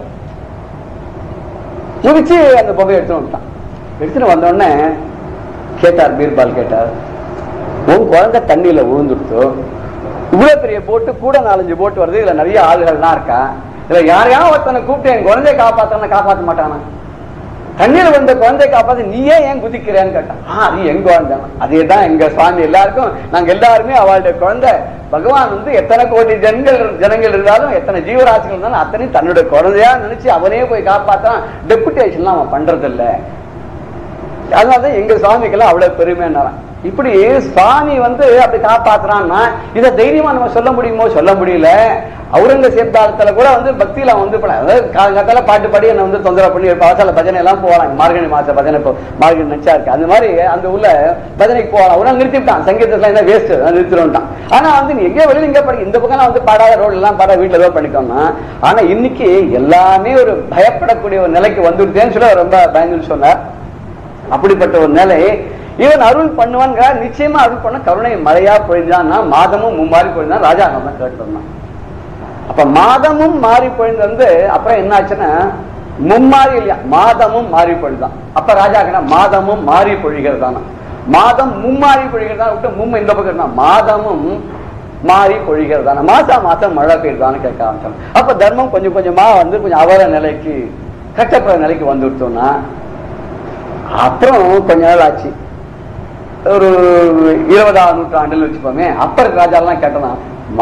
S4: குதிச்சு அந்த பொம்மையை எடுத்துன்னு வந்துட்டான். எடுத்துன்னு வந்த உடனே கேட்டார், பீர்பால் கேட்டார், உன் குழந்தை தண்ணியில விழுந்துடுத்து, இவ்வளவு பெரிய போட்டு கூட 4-5 போட்டு வருது, இதுல நிறைய ஆளுகள்லாம் இருக்கா, இதுல யாரையாவது ஒருத்தனை கூப்பிட்டு என் குழந்தைய காப்பாத்தான காப்பாற்ற மாட்டானா? தண்ணீர் வந்த குழந்தைய காப்பாத்து நீயே ஏன் குதிக்கிறேன்னு கேட்டான். அது எங்க குழந்தை, அதேதான் எங்க சுவாமி எல்லாருக்கும், நாங்க எல்லாருமே அவளுடைய குழந்தை. பகவான் எத்தனை கோடி ஜனங்கள் இருந்தாலும், எத்தனை ஜீவராசிகள் இருந்தாலும் அத்தனையும் தன்னுடைய குழந்தையா நினைச்சு அவனே போய் காப்பாத்தான். டெபுடேஷன்லாம் அவன் பண்றது இல்லை. அதனாலதான் எங்க சுவாமிக்கெல்லாம் அவ்வளவு பெருமைன்னாரான். இப்படி சுவாமி அப்படி காப்பாத்துறான்னா இதை தைரியமா நம்ம சொல்ல முடியுமோ? சொல்ல முடியல. அவுரங்கசீப் காலத்துல கூட பக்தியில காலங்காத்தால பாட்டு பாடி என்ன தொந்தரவு பண்ணி பாசால பஜனை எல்லாம் போவாங்க. மார்கழி மாச பஜனை, மார்கழி நச்சா இருக்கு, அந்த மாதிரி அந்த உள்ள பஜனைக்கு போவாங்க. அவனா நிறுத்திவிட்டான், சங்கீதத்துல என்ன வேஸ்ட் நிறுத்திட்டான். ஆனா நீ எங்கே வெளியில இங்க படி, இந்த பக்கம் பாடாத ரோடு எல்லாம் பாட வீட்டுல ஏதோ பண்ணிக்கோன்னா. ஆனா இன்னைக்கு எல்லாமே ஒரு பயப்படக்கூடிய ஒரு நிலைக்கு வந்துடுதேன்னு சொல்ல ரொம்ப பயந்து சொன்னார். அப்படிப்பட்ட ஒரு நிலை இவன் அருள் பண்ணுவான். நிச்சயமா அருள் பண்ண கருணை மழையா பொழிஞ்சான். மாதமும் மும்மாறி பொழிந்தான். ராஜா நம்ம கேட்டு அப்ப மாதமும் மாறி பொழிந்து அப்புறம் என்ன ஆச்சுன்னா மும்மாறி இல்லையா, மாதமும் மாறி பொழிதான். அப்ப ராஜா மாதமும் மாறி பொழிகிறதானா, மாதம் மும்மாறி பொழிகிறதா விட்டு மும் இந்த பக்கம் மாதமும் மாறி பொழிகிறதானா, மாசம் மழை பெய்யுதான்னு கேட்க ஆரம்பிச்சாங்க. அப்ப தர்மம் கொஞ்சம் கொஞ்சமா கொஞ்சம் அவர நிலைக்கு கட்டப்படுற நிலைக்கு வந்துட்டோம்னா அப்புறம் கொஞ்ச நாள் ஆச்சு. ஒரு 20ஆம் நூற்றாண்டுல வச்சுப்போமே, அப்பர் ராஜாலாம் கேட்டலாம்,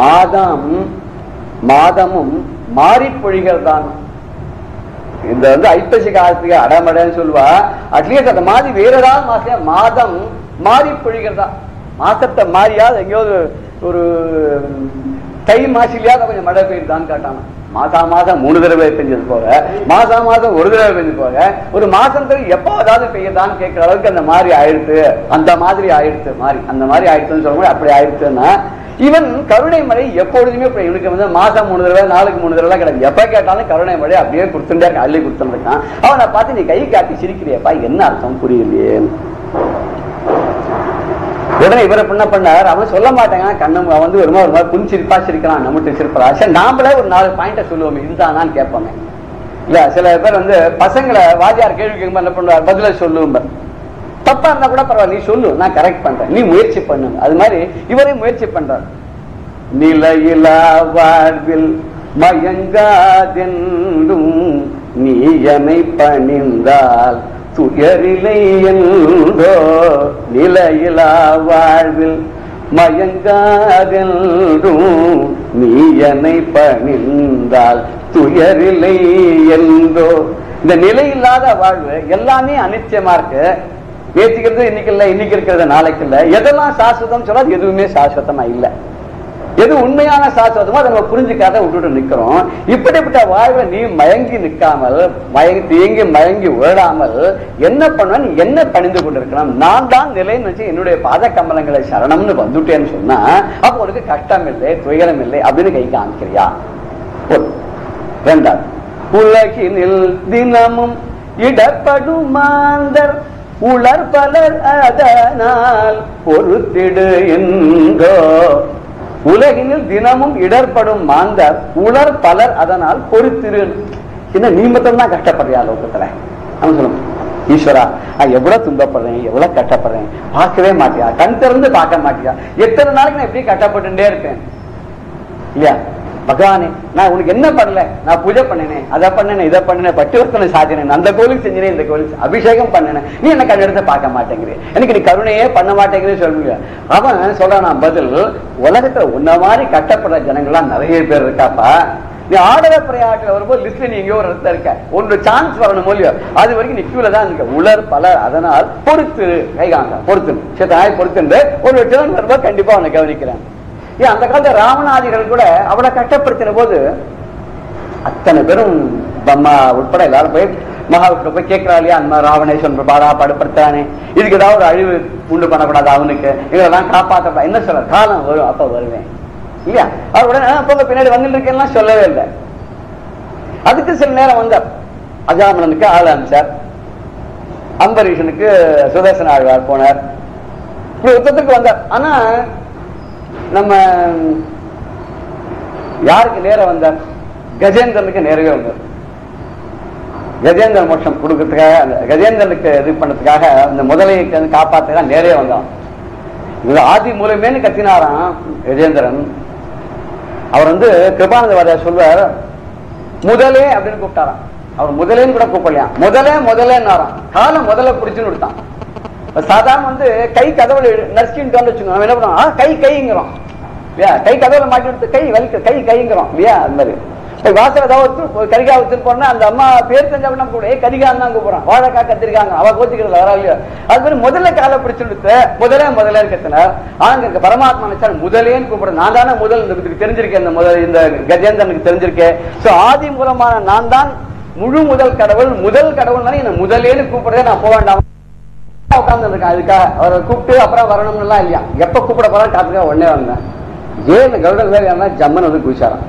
S4: மாதமும் மாறி பொழிகிறதான். இந்த ஐப்பசி காலத்துக்கு அடமடன்னு சொல்லுவா. அட்லீஸ்ட் அந்த மாதிரி வேற ஏதாவது மாசம் மாதம் மாறி பொழிகிறதா, மாசத்தை மாறியாவது எங்கேயாவது ஒரு தை மாசிலையாவது கொஞ்சம் மழை பெய்யுதான்னு கேட்டாங்க. மாசம் 3 தடவை பெஞ்சது போக, மாசம் 1 தடவை பெஞ்சு போக, ஒரு மாசத்துக்கு எப்போ ஏதாவது பெய்யுதான்னு கேட்கிற அளவுக்கு அந்த மாதிரி ஆயிடுத்து, அந்த மாதிரி ஆயிடுத்து, அந்த மாதிரி ஆயிடுத்துன்னு சொல்ல அப்படி ஆயிடுச்சுன்னா இவன் கருணை மழை எப்பொழுதுமே இவனுக்கு மாசம் 3 தடவை, நாளுக்கு 3 தடவை கிடையாது. எப்ப கேட்டாலும் கருணை மழை அப்படியே கொடுத்துட்டே இருக்கான், அள்ளி கொடுத்துருக்கான். அவனை பார்த்து நீ கை காட்டி சிரிக்கிறியப்பா, என்ன அர்த்தம் புரியலையே. உடனே இவரை என்ன பண்ணார், அவன் சொல்ல மாட்டாங்க, கண்ணம் அவன் ஒரு மாதிரி புன்சிரிப்பா சிரிக்கிறான், நம்மகிட்ட சிரிப்பா. சரி நாமளே ஒரு 4 பாயிண்ட சொல்லுவோமே, இதுதானான்னு கேட்போமே. இல்ல சில பேர் பசங்களை வாத்தியார் கேள்வி கேட்கும்போது என்ன பண்ணுவார், பதில சொல்லுவார். தப்பா இருந்தா கூட பரவாயில்ல, நீ சொல்லு, நான் கரெக்ட் பண்றேன், நீ முயற்சி பண்ணு. அது மாதிரி இவரே முயற்சி பண்றார். நிலையிலா வாழ்வில் மயங்காதென்றும் நீயனை பணிந்தால் துயரிலை என்றோ. நிலையிலா வாழ்வில் மயங்காதென்றும் நீயனை பணிந்தால் துயரிலை என்றோ. இந்த நிலை இல்லாத வாழ்வு எல்லாமே அனிச்சயமா இருக்கு. பேசிக்கிறது இன்னைக்கு இல்ல, இன்னைக்கு இருக்கிறது நாளைக்கு இல்ல. எதெல்லாம் சாஸ்வதம் சொன்னா எதுவுமே சாஸ்வதமா இல்லை. எது உண்மையான சாஸ்வதமோ அதை நம்ம புரிஞ்சுக்காத விட்டுட்டு நிக்கிறோம். இப்படிப்பட்ட வாழ்வை நீ மயங்கி நிற்காமல், தேங்கி மயங்கி ஓடாமல் என்ன பண்ணுவ, நீ என்ன பணிந்து கொண்டிருக்கணும். நான் தான் நிலைன்னு வச்சு என்னுடைய பாத கமலங்களை சரணம்னு வந்துட்டேன்னு சொன்னா அப்போ உனக்கு கஷ்டம் இல்லை, துயரம் இல்லை அப்படின்னு கை காமிக்கிறியா? ரெண்டாவது, உலகினில் தினமும் இடப்படும் மாந்தர் உலர் பலர் அதனால் பொறுத்திடு என்றோ. உலகினில் தினமும் இடர்படும் மாந்தர் உலர் பலர் அதனால் பொறுத்திரு. என்ன நீ மட்டும் தான் கஷ்டப்படுறியா லோகத்துல? அவன் சொல்லுங்க, ஈஸ்வரா நான் எவ்வளவு துன்பப்படுறேன், எவ்வளவு கஷ்டப்படுறேன், பார்க்கவே மாட்டியா, கண் திறந்து பார்க்க மாட்டியா? எத்தனை நாளைக்கு நான் எப்படி கஷ்டப்பட்டுட்டே இருப்பேன் இல்லையா? பகவானே நான் உனக்கு என்ன பண்ணல, நான் பூஜை பண்ணினேன், அதை பண்ணினேன், இதை பண்ணினேன், பட்டுவர்த்தனை சாத்தினேன், அந்த கோவிலுக்கு செஞ்சினேன், இந்த கோவிலுக்கு அபிஷேகம் பண்ணினேன், நீ என்ன கண்ணெடுத்து பார்க்க மாட்டேங்கிறேன், எனக்கு நீ கருணையே பண்ண மாட்டேங்கிறேன்னு சொல்லுங்க. அவன் சொல்றான் பதில், உலகத்துல உன்ன மாதிரி கஷ்டப்படுற ஜனங்கள்லாம் நிறைய பேர் இருக்காப்பா. நீ ஆடவர் பிரயாட்டில் வரும்போது லிஸ்ட்ல நீ எங்கேயோ ஒரு இடத்துல இருக்க, ஒன்று சான்ஸ் வரணும் இல்லையோ, அது வரைக்கும் நீ கியூல தான் இருக்க. உலர் பலர் அதனால் பொறுத்து கைகாங்க பொறுத்து சேத்தாய் பொறுத்து ஒரு டேர்ன் வரும்போது கண்டிப்பா அவனை கவனிக்கிறேன். ஏன் அந்த காலத்துல ராவணாதிகள் கூட அவளை கஷ்டப்படுத்தின போது அத்தனை பேரும் பிரம்மா உட்பட எல்லாரும் போய் மகாவிஷ்ணு போய் கேட்கிறா இல்லையா, அந்த மாதிரி ராவணேஸ்வரன் பாடா படுப்படுத்தானே, இதுக்கு ஏதாவது ஒரு அழிவு உண்டு பண்ணக்கூடாது, அவனுக்கு இதெல்லாம் காப்பாற்ற என்ன சொல்ற, காலம் வரும் அப்ப வருவேன் இல்லையா? அவர் உடனே போங்க பின்னாடி வந்துட்டு இருக்கேன் சொல்லவே இல்லை. அதுக்கு சில நேரம் வந்தார். அஜாமலனுக்கு ஆள் அனுப்பிச்சார், அம்பரீஷனுக்கு சுதர்சன ஆழ்வார் போனார், இப்படி யுத்தத்துக்கு வந்தார். ஆனா நம்ம யாருக்கு நேரம் வந்தார்? கஜேந்திரனுக்கு நேரவே வந்தார். கஜேந்திர மோட்சம் கொடுக்கறதுக்காக, கஜேந்திரனுக்கு இது பண்ணதுக்காக, இந்த முதலையை காப்பாற்றுக்காக நேரே வந்தான். இது ஆதி மூலமேன்னு கத்தினாராம் கஜேந்திரன். அவர் கிருபானந்த வாரியார் சொல்வார், முதலே அப்படின்னு கூப்பிட்டாராம். அவர் முதலேன்னு கூட கூப்பிடலையா, முதலேன்னாராம். காலம் முதல்ல பிடிச்சுன்னு விட்டான். சாதாரண கை கதவுல நர்ஸ்கின்னு வச்சுக்கோங்க, அவன் என்ன பண்ணுவான், கைங்கிறோம் இல்லையா, கை கதவுல மாட்டி விட்டு கை வலிக்க கைங்கிறோம் இல்லையா. அந்த மாதிரி வாசல் ஏதாவது கரிகா வச்சுட்டு போனா அந்த அம்மா பேர் தெரிஞ்சா கூட கரிகான்னு தான் கூப்பிடுறான், வாழைக்காய் கத்திரிக்காங்க, அவ கோச்சிக்கிறது வரா இல்லையா. அது மாதிரி முதல்ல காலை பிடிச்சுட்டு முதலே கத்தினார். ஆனா பரமாத்மா நினைச்சால் முதலேன்னு கூப்பிட, நான் தானே முதல் தெரிஞ்சிருக்கேன், இந்த முதல் இந்த கஜேந்திரனுக்கு தெரிஞ்சிருக்கேன். சோ ஆதி மூலமான நான் தான் முழு முதல் கடவுள் என்ன முதலேன்னு கூப்பிடுறதே நான் போக வேண்டாம் உட்கார்ந்து இருக்கேன். அதுக்காக அவரை கூப்பிட்டு அப்புறம் வரணும்னு எல்லாம் இல்லையா, எப்ப கூப்பிட போறான்னு காத்துக்காக உடனே வந்தேன். ஏன் கருடன் வேற ஜம்மன் குதிச்சாராம்.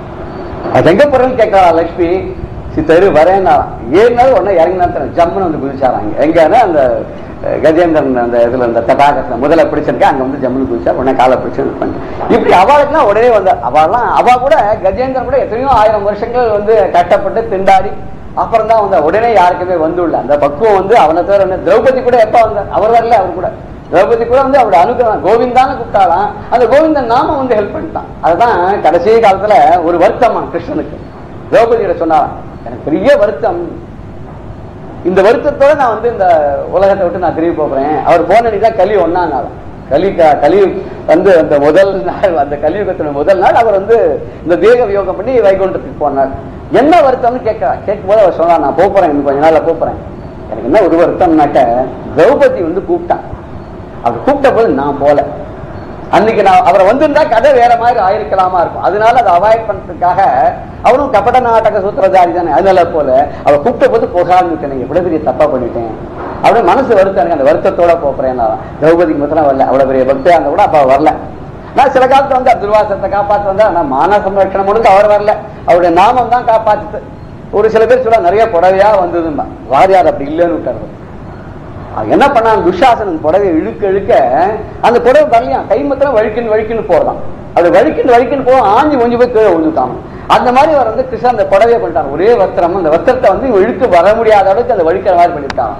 S4: அது எங்க போறேன்னு கேட்கறா லட்சுமி, சித்தரு வரேன்னாராம். ஏறினாலும் உடனே இறங்கினா ஜம்மன் குதிச்சாராங்க. எங்கன்னா அந்த கஜேந்திரன் அந்த இதுல இந்த தடாகத்துல முதல்ல பிடிச்சிருக்கேன், அங்க ஜம்மன் குதிச்சா உடனே காலை பிடிச்சு பண்ணி இப்படி அவளுக்குலாம் உடனே வந்தார். அவ கூட கஜேந்திரன் கூட எத்தனையோ 1000 வருஷங்கள் கஷ்டப்பட்டு திண்டாடி அப்புறம் தான் உடனே யாருக்குமே வந்துள்ள அந்த பக்குவம் அவனை தவிர திரௌபதி கூட எப்ப வந்தார், அவர் வரல. அவர் கூட திரௌபதி கூட அவருடைய அனுகிரகம் கோவிந்தான்னு கூப்பிட்டாலாம். அந்த கோவிந்தன் நாம ஹெல்ப் பண்ணிட்டான். அதுதான் கடைசி காலத்துல ஒரு வருத்தமா கிருஷ்ணனுக்கு திரௌபதியிட சொன்னாராம், எனக்கு பெரிய வருத்தம், இந்த வருத்தத்தோட நான் இந்த உலகத்தை விட்டு நான் திரும்பி போறேன். அவர் போனதான் கலி ஒன்னானாலும் கலி அந்த முதல் நாள், அந்த கலியுகத்தின முதல் நாள் அவர் இந்த தேக வியோகம் பண்ணி வைகுண்டத்துக்கு போனார். என்ன வருத்தம்னு கேட்கும் போது அவர் சொன்னார், நான் போறேன், இன்னும் கொஞ்ச நாள்ல போறேன். எனக்கு என்ன ஒரு வருத்தம்னாக்க, திரௌபதி கூப்பிட்டான். அவர் கூப்பிட்ட போது நான் போல. அன்னைக்கு நான் அவரை வந்திருந்தா கதை வேற மாதிரி ஆயிருக்கலாமா இருக்கும். அதனால அதை அவாய்ட் பண்றதுக்காக அவரும் கபட நாடக சூத்திரதாரி தானே, அதனால போல அவர் கூப்பிட்ட போது போகாமல் இருக்கேன், எவ்வளவு பெரிய தப்பா பண்ணிட்டேன் அப்படியே மனசு வருத்தம். எனக்கு அந்த வருத்தத்தோட போறேன். திரௌபதிக்கு மட்டும் வரல, அவ்வளவு பெரிய பக்தியா இருந்தா கூட அப்ப வரல. நான் சில காலத்துல துர்வாசத்தை காப்பாற்ற வந்தா, ஆனா மான சம்ரட்சணம் முடிஞ்சு அவர் வரல, அவருடைய நாமம் தான் காப்பாத்துது. ஒரு சில பேர் சொல்ல நிறைய புடவையா வந்ததுமா, வாரியார் அப்படி இல்லைன்னு விட்டாரு. என்ன பண்ண, துஷாசனன் புடவை இழுக்க அந்த புடவை வரலையா, கை மத்திரம் வழுக்கின்னு போறதான். அது வழுக்கின்னு போக ஆஞ்சி ஒஞ்சி போய் கீழே விழுந்துட்டாங்க. அந்த மாதிரி அவர் கிருஷ்ணன் அந்த புடவையை பண்ணிட்டாங்க. ஒரே வஸ்திரம், அந்த வஸ்திரத்தை இழுக்க வர முடியாத அளவுக்கு அந்த வழுக்கிற மாதிரி பண்ணிட்டாங்க.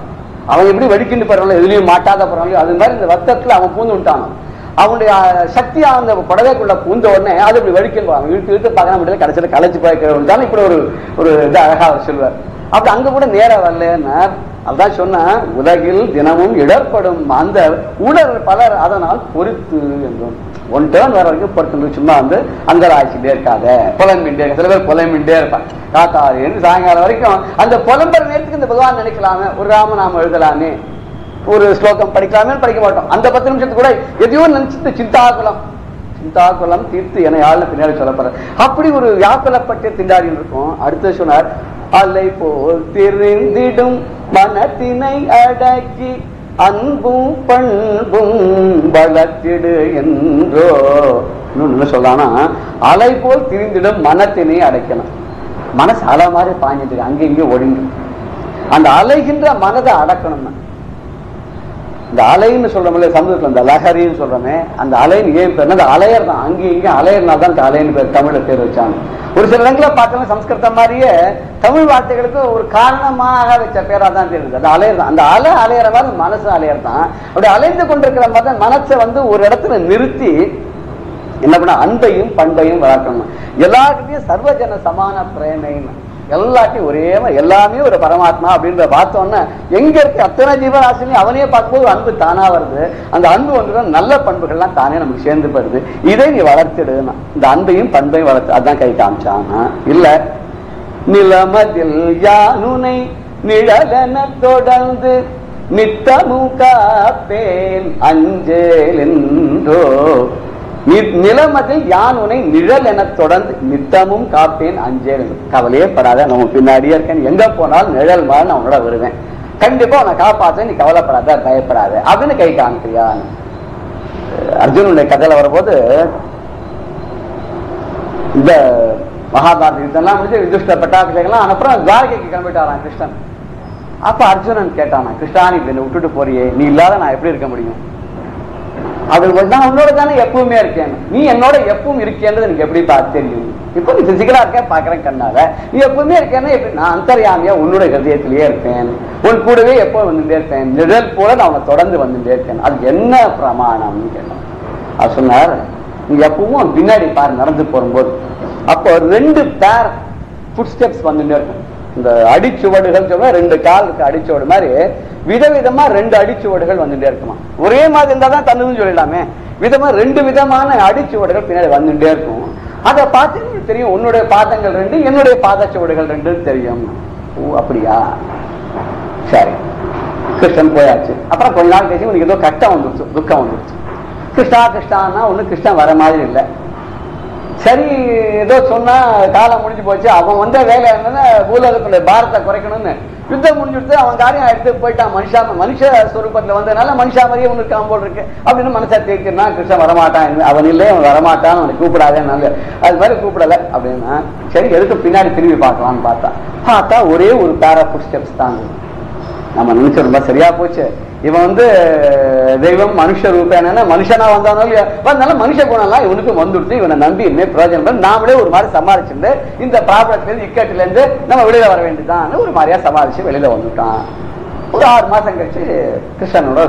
S4: அவன் எப்படி வெடிக்கிட்டு போறாங்களோ, எதுலயும் மாட்டாத போறாங்களோ, அது மாதிரி இந்த வத்தத்துல அவன் பூந்து விட்டான். அவனுடைய சக்தியா அந்த புடவைக்குள்ள பூந்த உடனே அது இப்படி வெடிக்கணும். அவன் இழுத்து இழுத்து பார்க்க முடியல, கடைசியில் களைச்சு போய்க்கிறான். இப்படி ஒரு இது அழகா அவர் சொல்லுவார். அப்படி அங்க கூட நேரம் வரலன்னா அதான் சொன்ன, உலகில் தினமும் இடர்படும் அந்த உணர் பலர் அதனால் பொறுத்து என்றும். ஒன் டேர்ன் வர வரைக்கும் பொறுத்து, சும்மா அங்கராய்ச்சிட்டே இருக்காத, புலம்பின்ண்டே இருக்க. சில பேர் புலம்பின்ண்டே இருப்பான் காத்தாலேருந்து சாயங்காலம் வரைக்கும். அந்த புலம்புற நேரத்துக்கு இந்த பகவான் நினைக்கலாமே, ஒரு ராமநாமம் எழுதலாமே, ஒரு ஸ்லோகம் படிக்கலாமே, படிக்க மாட்டோம். அந்த 10 நிமிஷத்துக்கு கூட எதையோ நினைச்சிட்டு சிந்தாக்குலம் தீர்த்து என ஆள்ல பின்னாடி சொல்லப்படுற அப்படி ஒரு வியாக்குலப்பட்டு திண்டாடி இருக்கும். அடுத்து சொன்னார், அலை போல் திரிந்திடும் மனத்தினை அடக்கி அன்பும் பண்பும் வளர்த்திடு என்றோ. இன்னொன்னு சொல்லானா, அலை போல் திரிந்திடும் மனத்தினை அடைக்கணும். மனசு அலை மாதிரி பாஞ்சிட்டு அங்கே இங்கே ஒழுங்கு. அந்த அலைகின்ற மனதை அடக்கணும்னா, இந்த அலைன்னு சொல்றோம்ல சமுதிரத்துல, இந்த லஹரின்னு சொல்றோமே, அந்த அலைன்னு ஏன் பேர்? அந்த அலையர் தான், அங்கேயும் இங்கே அலையர்னால்தான் அலைன்னு பேர், தமிழ்ல பேர் வச்சாங்க. ஒரு சில இடங்களை பார்த்தோம்னா சம்ஸ்கிருதம் மாதிரியே தமிழ் வார்த்தைகளுக்கு ஒரு காரணமாக வச்ச பேரா தான் தெரியுது. அந்த அலையர் தான், அந்த அலையற மாதிரி மனசு அலையர் தான். அப்படி அலைந்து கொண்டிருக்கிற மாதிரி மனசை ஒரு இடத்துல நிறுத்தி என்ன பண்ண, அன்பையும் பண்பையும் வளர்க்கணும். எல்லாருக்கிட்டையும் சர்வஜன சமான பிரேமைன்னு, எல்லாத்தையும் ஒரே எல்லாமே ஒரு பரமாத்மா அப்படின்ற பார்த்தோன்னா எங்க இருக்கு அத்தனை ஜீவராசிலையும் அவனையே பார்க்கும்போது அன்பு தானா வருது. அந்த அன்பு ஒன்றுதான் நல்ல பண்புகள்லாம் தானே நமக்கு சேர்ந்து படுது. இதை நீ வளர்த்திடுனா, இந்த அன்பையும் பண்பையும் வளர்த்து. அதான் கை காமிச்சானா இல்ல, நிலமதில் யானுனை நிழலென தொடர்ந்து நித்தமும் காப்பேன் அஞ்சேல் என்றோ. நிலமதில் யான் உனை நிழல் என தொடர்ந்து நித்தமும் காப்பேன் அஞ்சேல். கவலையே படாத, நம்ம பின்னாடியே இருக்கேன், எங்க போனாலும் நிழல் மாதிரி நான் உன்னோட வருவேன், கண்டிப்பா உன்னை காப்பாற்ற, நீ கவலைப்படாத, பயப்படாத அப்படின்னு கை காமிக்கிறியா. அர்ஜுனுடைய கதையில வரும்போது இந்த மகாபாரத யுத்தம்லாம் முடிஞ்சு விதுஷ்ட பட்டாபிஷேகம்லாம் அப்புறம் துவாரகைக்கு கிளம்பிட்டாரான் கிருஷ்ணன். அப்ப அர்ஜுனன் கேட்டானா, கிருஷ்ணா நீ என்னை விட்டுட்டு போறியே, நீ இல்லாத நான் எப்படி இருக்க முடியும்? அது நான் உன்னோட தானே எப்பவுமே இருக்கேன், நீ என்னோட எப்பவும் இருக்கேன்றது எனக்கு எப்படி பார்த்து தெரியும்? இப்போ நீ பிசிக்கலா இருக்கேன் பாக்குறேன் கண்ணால, நீ எப்பவுமே இருக்கேன்னா எப்படி? நான் அந்தர்யாமியா உன்னோட ஹிருதயத்திலேயே இருப்பேன், உன் கூடவே எப்போ வந்துட்டே இருப்பேன், நிழல் போல நான் உன்னை தொடர்ந்து வந்துட்டே இருக்கேன். அது என்ன பிரமாணம்னு கேட்டேன். அது சொன்னார், நீ எப்பவும் பின்னாடி பாரு நடந்து போகும்போது, அப்போ 2 பேர் ஃபுட் ஸ்டெப்ஸ் வந்துட்டே இருக்கும். இந்த அடிச்சுவடுகள் சொல்ல 2 காலுக்கு அடிச்சுவடு மாதிரி விதவிதமா 2 அடிச்சுவடுகள் வந்துட்டே இருக்குமா. ஒரே மாதிரி இருந்தா தான் தந்ததுன்னு சொல்லலாமே, விதமா 2 விதமான அடிச்சுவடுகள் பின்னாடி வந்துட்டே இருக்கும். அதை பார்த்து தெரியும், உன்னுடைய பாதங்கள் 2, என்னுடைய பாதச்சுவடுகள் 2 தெரியும். ஓ அப்படியா, சரி. கிருஷ்ணன் போயாச்சு. அப்புறம் கொஞ்ச நாள் கழிச்சு உனக்கு ஏதோ கஷ்டம் வந்துருச்சு, துக்கம் வந்துருச்சு. கிருஷ்ணா ஒண்ணு கிருஷ்ணன் வர மாதிரி இல்லை. சரி ஏதோ சொன்னா காலம் முடிஞ்சு போச்சு. அவன் வந்த வேலை என்னன்னா பூலோகத்துல பாரத்தை குறைக்கணும்னு, யுத்தம் முடிஞ்சுட்டு அவன் காரியம் எடுத்து போயிட்டான். மனுஷ ஸ்வரூபத்துல வந்ததுனால மனுஷா மாதிரியே உனக்கு காம்போல் இருக்கு அப்படின்னு மனசை தேய்க்கிறனா, கிருஷ்ணன் வரமாட்டான், அவன் இல்லை அவன் வரமாட்டான், அவனை கூப்பிடாதே, நல்ல அது மாதிரி கூப்பிடல அப்படின்னா சரி எதுக்கு பின்னாடி திரும்பி பார்க்கலான்னு பார்த்தா ஒரே ஒரு பேர் ஆஃப் ஃபுட் ஸ்டெப்ஸ் தான். நம்ம நினைச்ச ரொம்ப சரியா போச்சு. இவன் தெய்வம் மனுஷ ரூபேன மனுஷனா வந்தாலும் மனுஷ குணம்லாம் இவனுக்கு வந்துடுத்து, இவனை நம்பி இனிமே பிரயோஜனம் நாமளே ஒரு மாதிரி சமாளிச்சுட்டு இந்த ப்ராப்ளத்துல இருந்து இக்கட்டுல இருந்து நம்ம வெளியில வர வேண்டியதான் ஒரு மாதிரியா சமாளிச்சு வெளியில வந்துட்டான். ஒரு 6 மாசம் கழிச்சு கிருஷ்ணனோட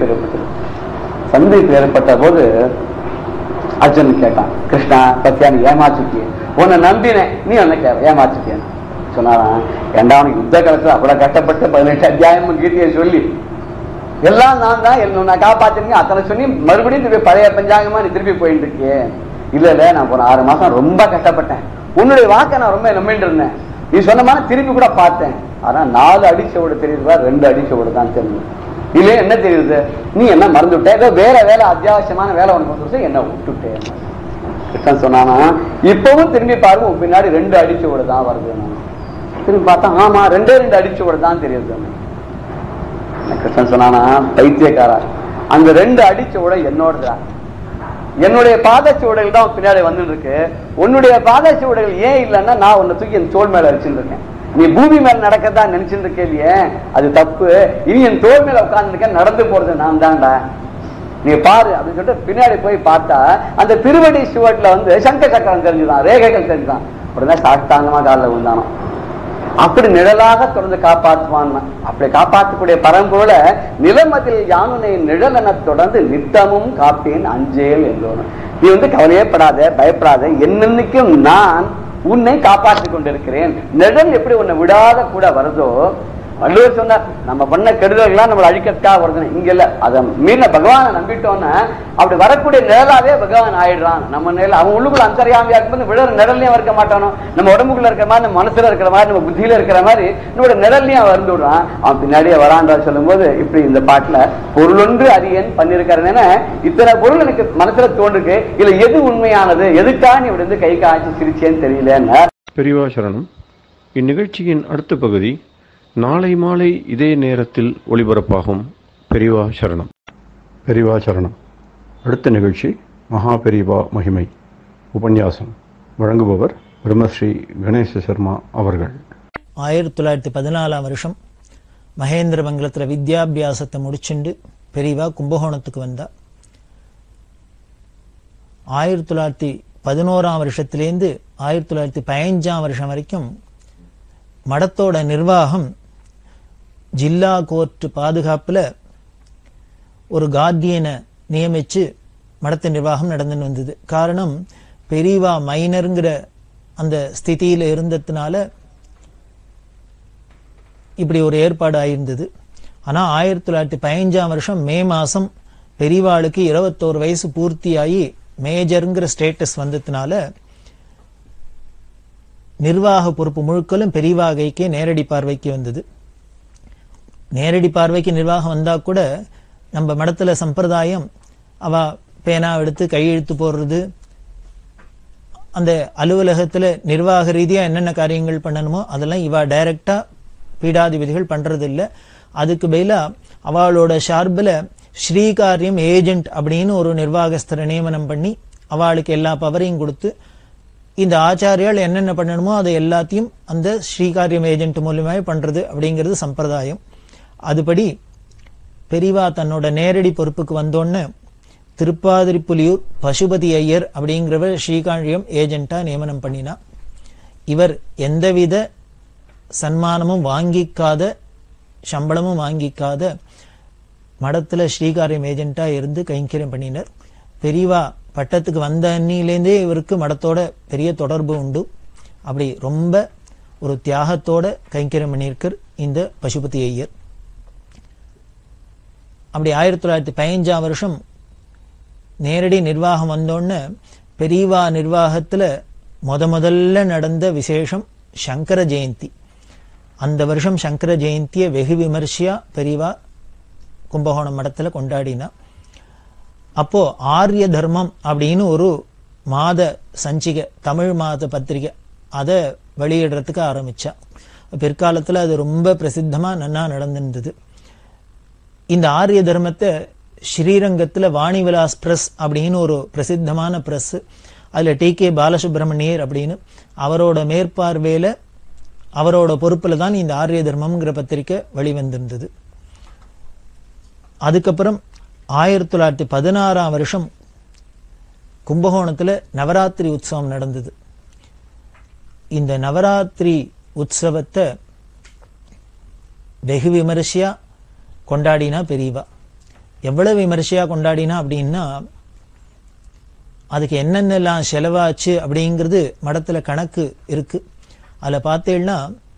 S4: சந்திப்பு ஏற்பட்ட போது அர்ஜுன் கேட்டான், கிருஷ்ணா பத்தியா நீ ஏமாச்சுட்டிய, உன்னை நம்பினேன், நீ உன்னை ஏமாச்சுட்டியன்னு சொன்னாரான். ஏண்டா அவனுக்கு யுத்த காலத்துல அவ்வளவு கஷ்டப்பட்டு 18 அத்தியாயம் கீதையை சொல்லி எல்லாம் நான் தான் என்ன காப்பாத்திருக்கேன் அத்தனை சொல்லி மறுபடியும் பழைய பஞ்சாங்கமா நீ திருப்பி போயிட்டு இருக்கே. இல்ல நான் போன 6 மாசம் ரொம்ப கஷ்டப்பட்டேன், உன்னுடைய வாக்கை நான் ரொம்ப நம்பிட்டு இருந்தேன், நீ சொன்ன மாதிரி திருப்பி கூட பார்த்தேன். ஆனா 4 அடிச்சோடு தெரியுதா, 2 அடிச்சோடு தான் தெரியும். இல்லையே என்ன தெரியுது, நீ என்ன மறந்து விட்ட, ஏதோ வேற வேலை அத்தியாவசியமான வேலை உனக்கு வந்துருச்சு, என்ன விட்டுட்டேன். கிருஷ்ணன் சொன்னானா, இப்பவும் திரும்பி பாருங்க உன் பின்னாடி 2 அடிச்சோடு தான் வருது. திரும்பி பார்த்தா ஆமா 2 அடிச்சோடு தான் தெரியுது. கிருஷ்ணன் சொன்னானா, பைத்தியக்காரா, அந்த 2 அடிச்சோட என்னோடதான், என்னுடைய பாதச்சுவடுகள் தான் பின்னாடி வந்துட்டு இருக்கு. உன்னுடைய பாதச்சுவடுகள் ஏன் இல்லைன்னா நான் உன்னை தூக்கி என் தோல் மேல வச்சுட்டு இருக்கேன், நீ பூமி மேல நடக்கதான் நினைச்சுட்டு இருக்கே, அது தப்பு. இனி என் தோல் மேல உட்கார்ந்து இருக்க, நடந்து போறது நான் தான்டா, நீ பாரு அப்படின்னு சொல்லிட்டு பின்னாடி போய் பார்த்தா அந்த திருவடி சுவட்ல சங்க சக்கரம் தெரிஞ்சுதான், ரேகைகள் தெரிஞ்சுதான். உடனே சாஷ்டாங்கமா காலில் விழுந்தானோ. அப்படி நிழலாக தொடர்ந்து காப்பாற்றுவான். அப்படி காப்பாற்றக்கூடிய பரம்பொருளை நிலமதில் யானுனை நிழலென தொடர்ந்து நித்தமும் காப்பேன் அஞ்சேல் என்றோம். நீ கவலையே படாத, பயப்படாத, என்னன்னைக்கும் நான் உன்னை காப்பாற்றிக் கொண்டிருக்கிறேன். நிழல் எப்படி உன்னை விடாத கூட வருதோ, வள்ளுவர் சொன்னார், நம்ம பண்ண கெடுதல்கள்லாம் நம்மளை அழிக்கிறதுக்காக வருது. இங்க இல்ல, அதை மீன பகவானை நம்பிட்டோன்னா அப்படி வரக்கூடிய நிழலாவே பகவான் ஆயிடுறான். நம்ம நிழல் அவன் உள்ளுக்குள்ள அந்தரியாமையா இருக்கும்போது விழற நிழல்லையும் இருக்க மாட்டானோ, நம்ம உடம்புக்குள்ள இருக்கிற மாதிரி, நம்ம மனசுல இருக்கிற மாதிரி, நம்ம புத்தியில இருக்கிற மாதிரி நம்மளோட நிழல்லையும் அவன் வந்து விடுறான். அவன் பின்னாடியே வரான்றா சொல்லும் போது இப்படி இந்த பாட்டுல பொருளொன்று அறியன் பண்ணிருக்காருன்னு இத்தனை பொருள் எனக்கு மனசுல தோன்றுக்கு, இல்ல எது உண்மையானது, எதுக்காக நீ இப்படி கை காய்ச்சி சிரிச்சேன்னு தெரியல.
S1: பெரியவா சரணம். இந்நிகழ்ச்சியின் அடுத்த பகுதி நாளை மாலை இதே நேரத்தில் ஒளிபரப்பாகும். பெரியவா சரணம். பெரியவா சரணம். அடுத்த நிகழ்ச்சி மகா பெரியவா மகிமை உபன்யாசம். வழங்குபவர் பிரம்மஸ்ரீ கணேச சர்மா அவர்கள்.
S2: 1914 வருஷம் மகேந்திரமங்கலத்தில் வித்யாபியாசத்தை முடிச்சுண்டு பெரியவா கும்பகோணத்துக்கு வந்தா. 1911 வருஷத்திலேருந்து 1915 வருஷம் வரைக்கும் மடத்தோட நிர்வாகம் ஜில்லா கோர்ட் பாதுகாப்புல ஒரு கார்டியனை நியமிச்சு மடத்த நிர்வாகம் நடந்துன்னு வந்தது. காரணம், பெரியவா மைனருங்கிற அந்த ஸ்திதியில இருந்ததுனால இப்படி ஒரு ஏற்பாடு ஆயிருந்தது. ஆனா 1915 வருஷம் மே மாசம் பெரியவாளுக்கு 21 வயசு பூர்த்தியாகி மேஜருங்கிற ஸ்டேட்டஸ் வந்ததுனால நிர்வாக பொறுப்பு முழுக்கலும் பெரியவா கைக்கே நேரடி பார்வைக்கு வந்தது. நேரடி பார்வைக்கு நிர்வாகம் வந்தா கூட நம்ம மடத்துல சம்பிரதாயம் அவ பேனா எடுத்து கையெழுத்து போடுறது, அந்த அலுவலகத்துல நிர்வாக ரீதியா என்னென்ன காரியங்கள் பண்ணணுமோ அதெல்லாம் இவா டைரக்டா பீடாதிபதிகள் பண்றது இல்லை. அதுக்கு பதிலா அவளோட ஷார்பில் ஸ்ரீகாரியம் ஏஜென்ட் அப்படின்னு ஒரு நிர்வாகஸ்தரை நியமனம் பண்ணி அவளுக்கு எல்லா பவரையும் கொடுத்து இந்த ஆச்சாரியால் என்னென்ன பண்ணணுமோ அதை எல்லாத்தையும் அந்த ஸ்ரீகாரியம் ஏஜென்ட் மூலியமாக பண்றது அப்படிங்கிறது சம்பிரதாயம். அதுபடி பெரியவா தன்னோட நேரடி பொறுப்புக்கு வந்தோன்னு திருப்பாதிரிப்புலியூர் பசுபதி ஐயர் அப்படிங்கிறவர் ஸ்ரீகாரியம் ஏஜென்ட்டா நியமனம் பண்ணினா. இவர் எந்தவித சன்மானமும் வாங்கிக்காத, சம்பளமும் வாங்கிக்காத மடத்துல ஸ்ரீகாரியம் ஏஜென்ட்டா இருந்து கைங்கரியம் பண்ணினர். பெரியவா பட்டத்துக்கு வந்த அன்னிலேருந்தே இவருக்கு மடத்தோட பெரிய தொடர்பு உண்டு. அப்படி ரொம்ப ஒரு தியாகத்தோட கைங்கரியம் பண்ணியிருக்கார் இந்த பசுபதி ஐயர். அப்படி 1915 வருஷம் நேரடி நிர்வாகம் வந்தோன்னு பெரியவா நிர்வாகத்துல முதல்ல நடந்த விசேஷம் சங்கர ஜெயந்தி. அந்த வருஷம் சங்கர ஜெயந்தியை வெகு விமர்சையா பெரியவா கும்பகோணம் மடத்துல கொண்டாடினா. அப்போ ஆரிய தர்மம் அப்படின்னு ஒரு மாத சஞ்சிகை, தமிழ் மாத பத்திரிகை, அதை வெளியிடுறதுக்கு ஆரம்பிச்சா. பிற்காலத்துல அது ரொம்ப பிரசித்தமா நன்னா நடந்திருந்தது. இந்த ஆரிய தர்மத்தை ஸ்ரீரங்கத்துல வாணிவிலாஸ் பிரஸ் அப்படின்னு ஒரு பிரசித்தமான பிரஸ், அதுல டி.கே. பாலசுப்ரமணியர் அப்படின்னு அவரோட மேற்பார்வையில அவரோட பொறுப்புல தான் இந்த ஆரிய தர்மம்ங்கிற பத்திரிகை வெளிவந்திருந்தது. அதுக்கப்புறம் 1916 வருஷம் கும்பகோணத்துல நவராத்திரி உற்சவம் நடந்தது. இந்த நவராத்திரி உற்சவத்தை வெகு விமர்சையா கொண்டாடினா பெரியவா. எவ்வளவு விமர்சையா கொண்டாடினா அப்படின்னா, அதுக்கு என்னென்னலாம் செலவாச்சு அப்படிங்கிறது மடத்துல கணக்கு இருக்கு. அதுல பார்த்தீங்கன்னா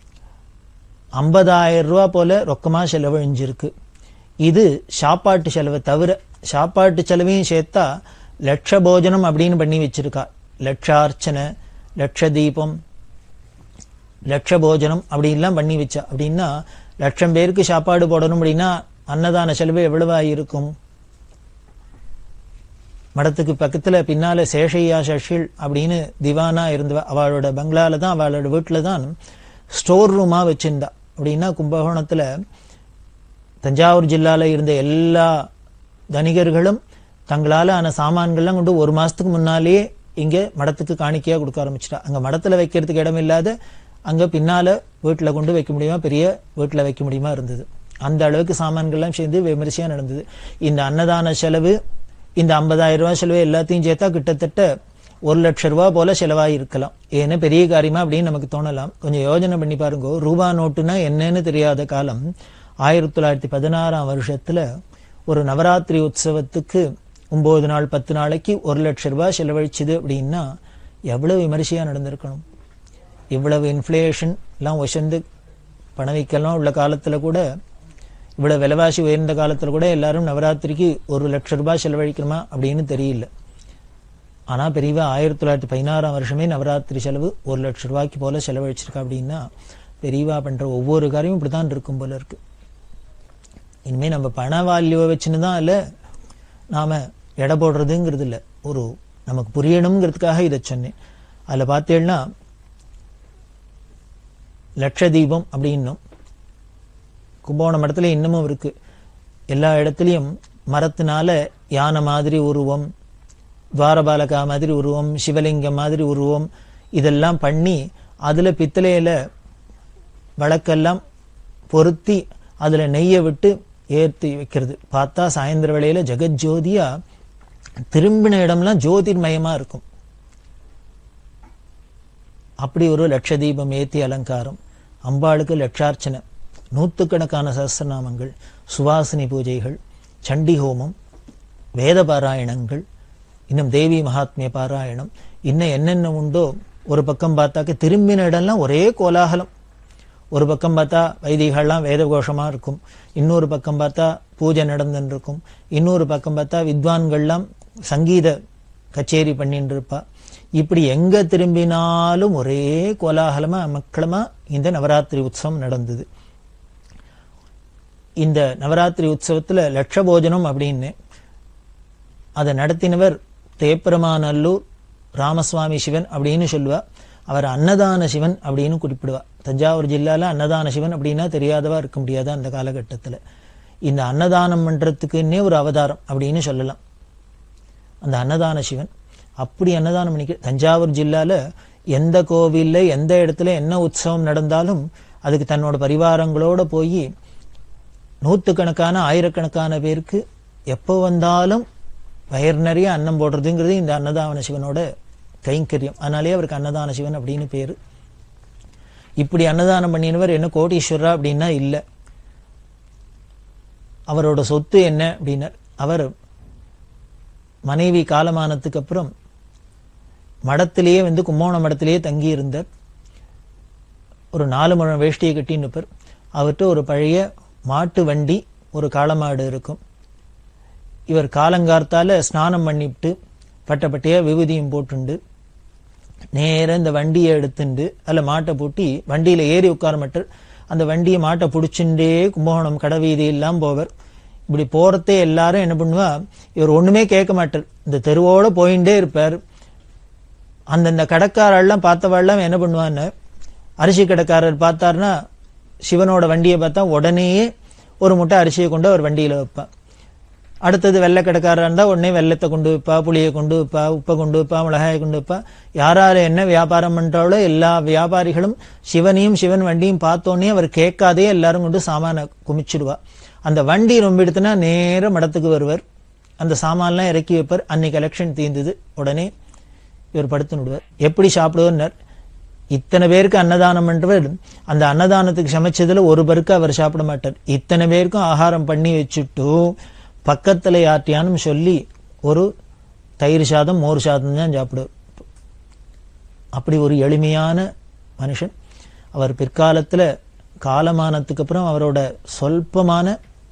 S2: 50,000 ரூபா போல ரொக்கமா செலவழிஞ்சிருக்கு. இது சாப்பாட்டு செலவை தவிர, சாப்பாட்டு செலவையும் சேர்த்தா லட்ச போஜனம் அப்படின்னு பண்ணி வச்சிருக்கா. லட்சார்ச்சனை, லட்ச தீபம், லட்ச போஜனம் அப்படின்லாம் பண்ணி வச்சா. அப்படின்னா 1,00,000 பேருக்கு சாப்பாடு போடணும் அப்படின்னா அன்னதான செலவு எவ்வளவா இருக்கும்? மடத்துக்கு பக்கத்துல பின்னால சேஷையா சஷில் அப்படின்னு திவானா இருந்தவ, அவளோட பங்களால தான், அவளோட வீட்டுல தான் ஸ்டோர் ரூமா வச்சிருந்தா. அப்படின்னா கும்பகோணத்துல தஞ்சாவூர் ஜில்லால இருந்த எல்லா தனிகர்களும் தங்களால ஆன சாமான்கள்லாம் கொண்டு 1 மாசத்துக்கு முன்னாலேயே இங்க மடத்துக்கு காணிக்கையா கொடுக்க ஆரம்பிச்சிட்டா. அங்க மடத்துல வைக்கிறதுக்கு இடம் இல்லாத அங்க பின்னால வீட்டுல கொண்டு வைக்க முடியுமா, பெரிய வீட்டுல வைக்க முடியுமா இருந்தது. அந்த அளவுக்கு சாமான்கள்லாம் சேர்ந்து விமர்சையா நடந்தது. இந்த அன்னதான செலவு, இந்த 50,000 ரூபாய் செலவு எல்லாத்தையும் சேர்த்தா கிட்டத்தட்ட
S5: 1,00,000 போல செலவாகி இருக்கலாம். ஏன்னா பெரிய காரியமா அப்படின்னு நமக்கு தோணலாம். கொஞ்சம் யோஜனை பண்ணி பாருங்க. ரூபா நோட்டுனா என்னன்னு தெரியாத காலம் 1916ஆம் வருஷத்துல ஒரு நவராத்திரி உற்சவத்துக்கு 9 நாள் 10 நாளைக்கு 1,00,000 செலவழிச்சுது அப்படின்னா எவ்வளவு விமரிசையா நடந்திருக்கணும். இவ்வளவு இன்ஃப்ளேஷன் எல்லாம் உயர்ந்து பணவீக்கெல்லாம் உள்ள காலத்துல கூட, இவ்வளவு விலைவாசி உயர்ந்த காலத்துல கூட எல்லாரும் நவராத்திரிக்கு 1,00,000 செலவழிக்கணுமா அப்படின்னு தெரியல. ஆனா பெரியவா 1916ஆம் வருஷமே நவராத்திரி செலவு 1,00,000 போல செலவழிச்சிருக்கா அப்படின்னா பெரியவா பண்ற ஒவ்வொரு காரியமும் இப்படித்தான் இருக்கும் போல இருக்கு. இனிமே நம்ம பண வால்யூவை வச்சுன்னு தான் இல்ல நாம எடை போடுறதுங்கிறது இல்லை, ஒரு நமக்கு புரியணுங்கிறதுக்காக இதை சொன்னேன். அதுல பார்த்தேன்னா லட்சதீபம் அப்படின்னும் கும்பகோணம் இடத்துல இன்னமும் இருக்கு. எல்லா இடத்துலையும் மரத்தினால யானை மாதிரி உருவம், துவாரபாலகா மாதிரி உருவம், சிவலிங்கம் மாதிரி உருவம் இதெல்லாம் பண்ணி அதுல பித்தளையில வழக்கெல்லாம் பொருத்தி அதுல நெய்யை விட்டு ஏற்றி வைக்கிறது. பார்த்தா சாயந்தர வேளையில ஜெகஜோதியா திரும்பின இடம்லாம் ஜோதிர்மயமா இருக்கும். அப்படி ஒரு லட்சதீபம் ஏத்தி அலங்காரம், அம்பாளுக்கு லட்சார்ச்சனை, நூற்றுக்கணக்கான சஹஸ்ரநாமங்கள், சுவாசினி பூஜைகள், சண்டி ஹோமம், வேத பாராயணங்கள், இன்னும் தேவி மகாத்மிய பாராயணம், இன்னும் என்னென்ன உண்டோ. ஒரு பக்கம் பார்த்தாக்க திரும்பின இடம்லாம் ஒரே கோலாகலம். ஒரு பக்கம் பார்த்தா வைதிகள்லாம் வேத கோஷமா இருக்கும், இன்னொரு பக்கம் பார்த்தா பூஜை நடந்துன்னு இருக்கும், இன்னொரு பக்கம் பார்த்தா வித்வான்கள்லாம் சங்கீத கச்சேரி பண்ணிட்டு இருப்பா. இப்படி எங்க திரும்பினாலும் ஒரே கோலாகலமா மக்களமா இந்த நவராத்திரி உற்சவம் நடந்தது. இந்த நவராத்திரி உற்சவத்துல லட்ச போஜனம் அப்படின்னு அதை நடத்தினவர் தேப்பரமாநல்லூர் ராமசுவாமி சிவன் அப்படின்னு சொல்லுவா. அவர் அன்னதான சிவன் அப்படின்னு குறிப்பிடுவா. தஞ்சாவூர் ஜில்லால அன்னதான சிவன் அப்படின்னா தெரியாதவா இருக்க முடியாது அந்த காலகட்டத்துல. இந்த அன்னதானம் பண்றதுக்குன்னே ஒரு அவதாரம் அப்படின்னு சொல்லலாம் அந்த அன்னதான சிவன். அப்படி அன்னதானம் பண்ணிக்க தஞ்சாவூர் ஜில்லால எந்த கோவில்ல எந்த இடத்துல என்ன உற்சவம் நடந்தாலும் அதுக்கு தன்னோட பரிவாரங்களோட போய் நூற்றுக்கணக்கான ஆயிரக்கணக்கான பேருக்கு எப்போ வந்தாலும் வயிறு நிறைய அன்னம் போடுறதுங்கிறது இந்த அன்னதான சிவனோட கைங்கரியம். அதனாலே அவருக்கு அன்னதான சிவன் அப்படின்னு பேரு. இப்படி அன்னதானம் பண்ணினவர் என்ன கோடீஸ்வரா அப்படின்னா இல்ல. அவரோட சொத்து என்ன அப்படின்னா, அவர் மனைவி காலமானதுக்கு அப்புறம் மடத்திலேயே கும்போணம் மடத்திலேயே தங்கி இருந்தார். ஒரு 4 முழம் வேஷ்டியை கட்டின்னு இருப்பார். அவர்கிட்ட ஒரு பழைய மாட்டு வண்டி, ஒரு காளமாடு இருக்கும். இவர் காலங்கார்த்தால ஸ்நானம் பண்ணிவிட்டு பட்டப்பட்டையா விபூதியும் போட்டுண்டு நேர இந்த வண்டியை எடுத்துண்டு அதில் மாட்டை பூட்டி வண்டியில ஏறி உட்கார மாட்டார். அந்த வண்டியை மாட்டை பிடிச்சுட்டே கும்பகோணம் கடவீதி எல்லாம் போவர். இப்படி போறதே எல்லாரும் என்ன பண்ணுவா, இவர் ஒண்ணுமே கேட்க மாட்டார், இந்த தெருவோட போயிட்டே இருப்பார். அந்தந்த கடைக்காரெல்லாம் பார்த்தவாள்லாம் என்ன பண்ணுவான்னு, அரிசி கடைக்காரர் பார்த்தாருன்னா சிவனோட வண்டியை பார்த்தா உடனேயே ஒரு முட்டை அரிசியை கொண்டு அவர் வண்டியில வைப்பா. அடுத்தது வெள்ளை கடைக்காரா இருந்தா உடனே வெள்ளத்தை கொண்டு வைப்பா, புளியை கொண்டு வைப்பா, உப்பை கொண்டு வைப்பா, மிளகாயை கொண்டு வைப்பா. யாரால என்ன வியாபாரம் பண்றாலோ எல்லா வியாபாரிகளும் சிவனையும் சிவன் வண்டியும் பார்த்தோன்னே அவர் கேட்காதே எல்லாரும் கொண்டு சாமான குமிச்சிடுவா. அந்த வண்டி ரொம்ப எடுத்துனா நேர மடத்துக்கு வருவர், அந்த சாமான்லாம் இறக்கி வைப்பார். அன்னைக்கு எலெக்ஷன் தீர்ந்தது, உடனே இவர் படுத்து விடுவார். எப்படி சாப்பிடுவார், இத்தனை பேருக்கு அன்னதானம் பண்றவர் அந்த அன்னதானத்துக்கு சமைச்சதுல ஒரு பேருக்கு அவர் சாப்பிட மாட்டார். இத்தனை பேருக்கும் ஆகாரம் பண்ணி வச்சுட்டு பக்கத்துல யார்ட்டியானும் சொல்லி ஒரு தயிர் சாதம் மோர் சாதம் தான் சாப்பிடுவார். அப்படி ஒரு எளிமையான மனுஷன். அவர் பிற்காலத்துல காலமானத்துக்கு அப்புறம் அவரோட சொல்பமான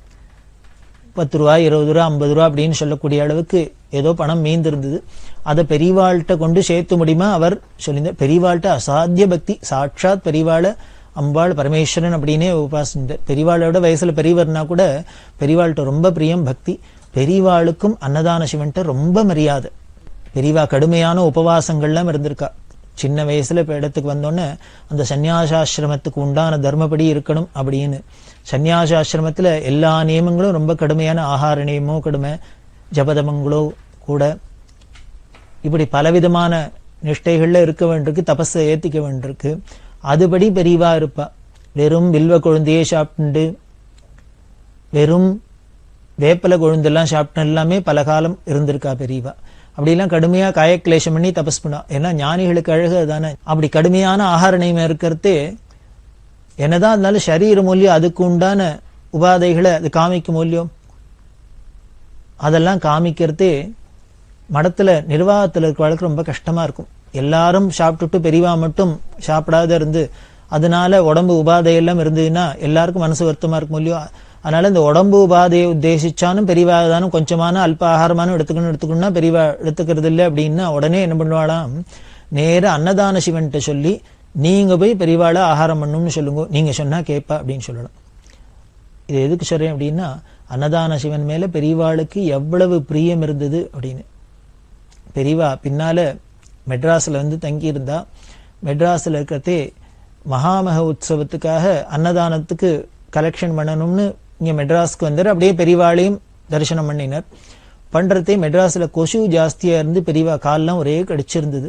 S5: 10 ரூபாய் 20 ரூபா 50 ரூபா அப்படின்னு சொல்லக்கூடிய அளவுக்கு ஏதோ பணம் மீந்திருந்தது. அதை பெரியவாள்கிட்ட கொண்டு சேர்த்து முடியுமா அவர் சொல்லியிருந்தார். பெரியவாள்கிட்ட அசாத்திய பக்தி, சாட்சாத் பெரியவாள அம்பாள் பரமேஸ்வரன் அப்படின்னே உபாசிந்தார். பெரியவாளோட வயசுல பெரியவர்னா கூட பெரியவாள்கிட்ட ரொம்ப பிரியம் பக்தி. பெரியவாளுக்கும் அன்னதான சிவன்கிட்ட ரொம்ப மரியாதை. பெரியவா கடுமையான உபவாசங்கள்லாம் இருந்திருக்கா. சின்ன வயசுல இப்ப இடத்துக்கு வந்தோன்னே அந்த சன்னியாசாசிரமத்துக்கு உண்டான தர்மப்படி இருக்கணும் அப்படின்னு. சன்னியாசாசிரமத்துல எல்லா நியமங்களும் ரொம்ப கடுமையான, ஆகார நியமோ கடுமை, ஜபதமங்களோ கூட, இப்படி பலவிதமான நிஷ்டைகள்ல இருக்க வேண்டியிருக்கு, தபஸை ஏத்திக்க வேண்டியிருக்கு. அதுபடி பெரியவா இருப்பா. வெறும் வில்வ கொழுந்தையே சாப்பிட்டு, வெறும் வேப்பல கொழுந்தெல்லாம் சாப்பிட்டு எல்லாமே பல காலம் இருந்திருக்கா பெரியவா. அப்படிலாம் கடுமையா காயக்லேஷம் பண்ணி தபஸ் பண்ணா. ஏன்னா ஞானிகளுக்கு அழகு தானே. அப்படி கடுமையான ஆகார நியமம் இருக்கிறதே என்னதான் இருந்தாலும் சரீர மூலியம் அதுக்கு உண்டான உபாதைகளை அது காமிக்கும் மூலியம். அதெல்லாம் காமிக்கிறதே மடத்துல நிர்வாகத்துல இருக்கிறவளுக்கு ரொம்ப கஷ்டமா இருக்கும். எல்லாரும் சாப்பிட்டுட்டு பெரியவா மட்டும் சாப்பிடாத இருந்து அதனால உடம்பு உபாதையெல்லாம் இருந்ததுன்னா எல்லாருக்கும் மனசு வருத்தமா இருக்கும் இல்லையோ. அதனால இந்த உடம்பு உபாதையை உத்தேசிச்சாலும் பெரியவா தானும் கொஞ்சமான அல்ப ஆகாரமானும் எடுத்துக்கணும்னா பெரியவா எடுத்துக்கிறது இல்லை அப்படின்னா உடனே என்ன பண்ணுவாளாம், நேர அன்னதான சிவன்கிட்ட சொல்லி நீங்க போய் பெரியவாள ஆகாரம் பண்ணணும்னு சொல்லுங்க, நீங்க சொன்னா கேட்பா அப்படின்னு சொல்லணும். இது எதுக்கு சொல்றேன் அப்படின்னா, அன்னதான சிவன் மேல பெரியவாளுக்கு எவ்வளவு பிரியம் இருந்தது அப்படின்னு. பெரியவா பின்னால மெட்ராஸ்ல வந்து தங்கி இருந்தா. மெட்ராஸ்ல இருக்கிறதே மகாமக உற்சவத்துக்காக அன்னதானத்துக்கு கலெக்ஷன் பண்ணணும்னு இங்க மெட்ராஸ்க்கு வந்தார். அப்படியே பெரியவாளையும் தரிசனம் பண்ணினார். பண்றதே மெட்ராஸ்ல கொசு ஜாஸ்தியா இருந்து பெரியவா கால்லாம் ஒரே கடிச்சிருந்தது.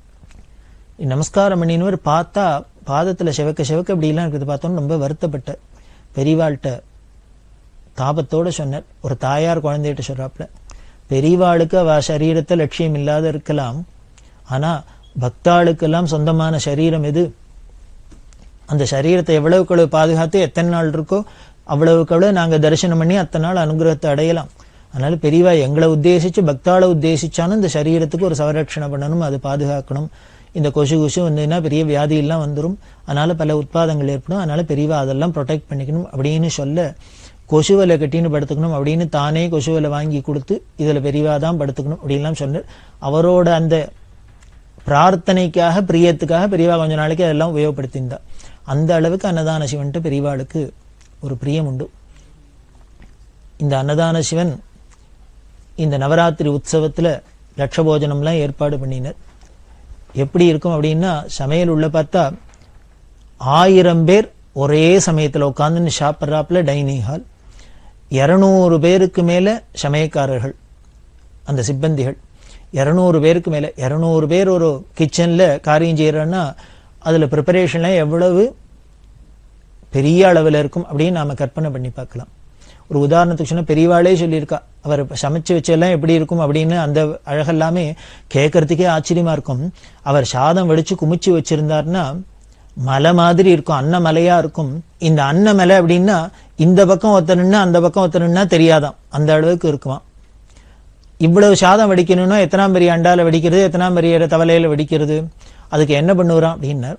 S5: நமஸ்காரம் பண்ணினவர் பார்த்தா பாதத்துல செவக்க செவக்க அப்படிலாம் இருக்கிறது பார்த்தோன்னு ரொம்ப வருத்தப்பட்ட. பெரியவாள்கிட்ட தாபத்தோட சொன்னார். ஒரு தாயார் குழந்தைகிட்ட சொல்றாப்புல, பெரியவாளுக்கு அவ சரீரத்தை லட்சியம் இல்லாத இருக்கலாம், ஆனா பக்தாளுக்கெல்லாம் சொந்தமான சரீரம் எது? அந்த சரீரத்தை எவ்வளவுக்கு பாதுகாத்து எத்தனை நாள் இருக்கோ அவ்வளவுக்கு நாங்க தரிசனம் பண்ணி அத்தனை நாள் அனுகிரகத்தை அடையலாம். அதனால பெரியவா எங்களை உத்தேசிச்சு பக்தாளை உத்தேசிச்சாலும் இந்த சரீரத்துக்கு ஒரு சவரட்சணை பண்ணணும், அது பாதுகாக்கணும். இந்த கொசு வந்ததுன்னா பெரிய வியாதி எல்லாம் வந்துடும், அதனால பல உட்பாதங்கள் ஏற்படும், அதனால பெரியவா அதெல்லாம் ப்ரொடெக்ட் பண்ணிக்கணும் அப்படின்னு சொல்ல, கொசுவலை கட்டின்னு படுத்துக்கணும் அப்படின்னு தானே கொசுவலை வாங்கி கொடுத்து இதுல பெரியவா தான் படுத்துக்கணும் அப்படின்லாம் சொன்னார். அவரோட அந்த பிரார்த்தனைக்காக பிரியத்துக்காக பெரியவா கொஞ்ச நாளைக்கு அதெல்லாம் உபயோகப்படுத்தியிருந்தா. அந்த அளவுக்கு அன்னதான சிவன்ட்டு பெரியவாளுக்கு ஒரு பிரியம் உண்டு. இந்த அன்னதான சிவன் இந்த நவராத்திரி உற்சவத்துல லட்சபோஜனம்லாம் ஏற்பாடு பண்ணினர். எப்படி இருக்கும் அப்படின்னா, சமையல் உள்ள பார்த்தா 1000 பேர் ஒரே சமயத்துல உட்கார்ந்து சாப்பிட்றாப்புல டைனிங் ஹால், 200 பேருக்கு மேல சமயக்காரர்கள், அந்த சிப்பந்திகள் 200 பேருக்கு மேல. 200 பேர் ஒரு கிச்சன்ல காரியம் செய்யறோன்னா அதுல ப்ரிப்பரேஷன்லாம் எவ்வளவு பெரிய அளவில் இருக்கும் அப்படின்னு நாம கற்பனை பண்ணி பார்க்கலாம். ஒரு உதாரணத்துக்கு சொன்னா, பெரியவாளே சொல்லியிருக்கா, அவர் சமைச்சு வச்செல்லாம் எப்படி இருக்கும் அப்படின்னு. அந்த அழகெல்லாமே கேட்கறதுக்கே ஆச்சரியமா இருக்கும். அவர் சாதம் வடிச்சு குமிச்சு வச்சிருந்தாருன்னா மலை மாதிரி இருக்கும், அன்னமலையா இருக்கும். இந்த அன்னமலை அப்படின்னா இந்த பக்கம் ஒத்தனுன்னா அந்த பக்கம் ஒத்தனுன்னா தெரியாதாம், அந்த அளவுக்கு இருக்குமா. இவ்வளவு சாதம் வடிக்கணும்னா எத்தனாம் பெரிய அண்டால வடிக்கிறது, எத்தனாம் பெரிய தவலையில வடிக்கிறது. அதுக்கு என்ன பண்ணுறான் அப்படின்னா,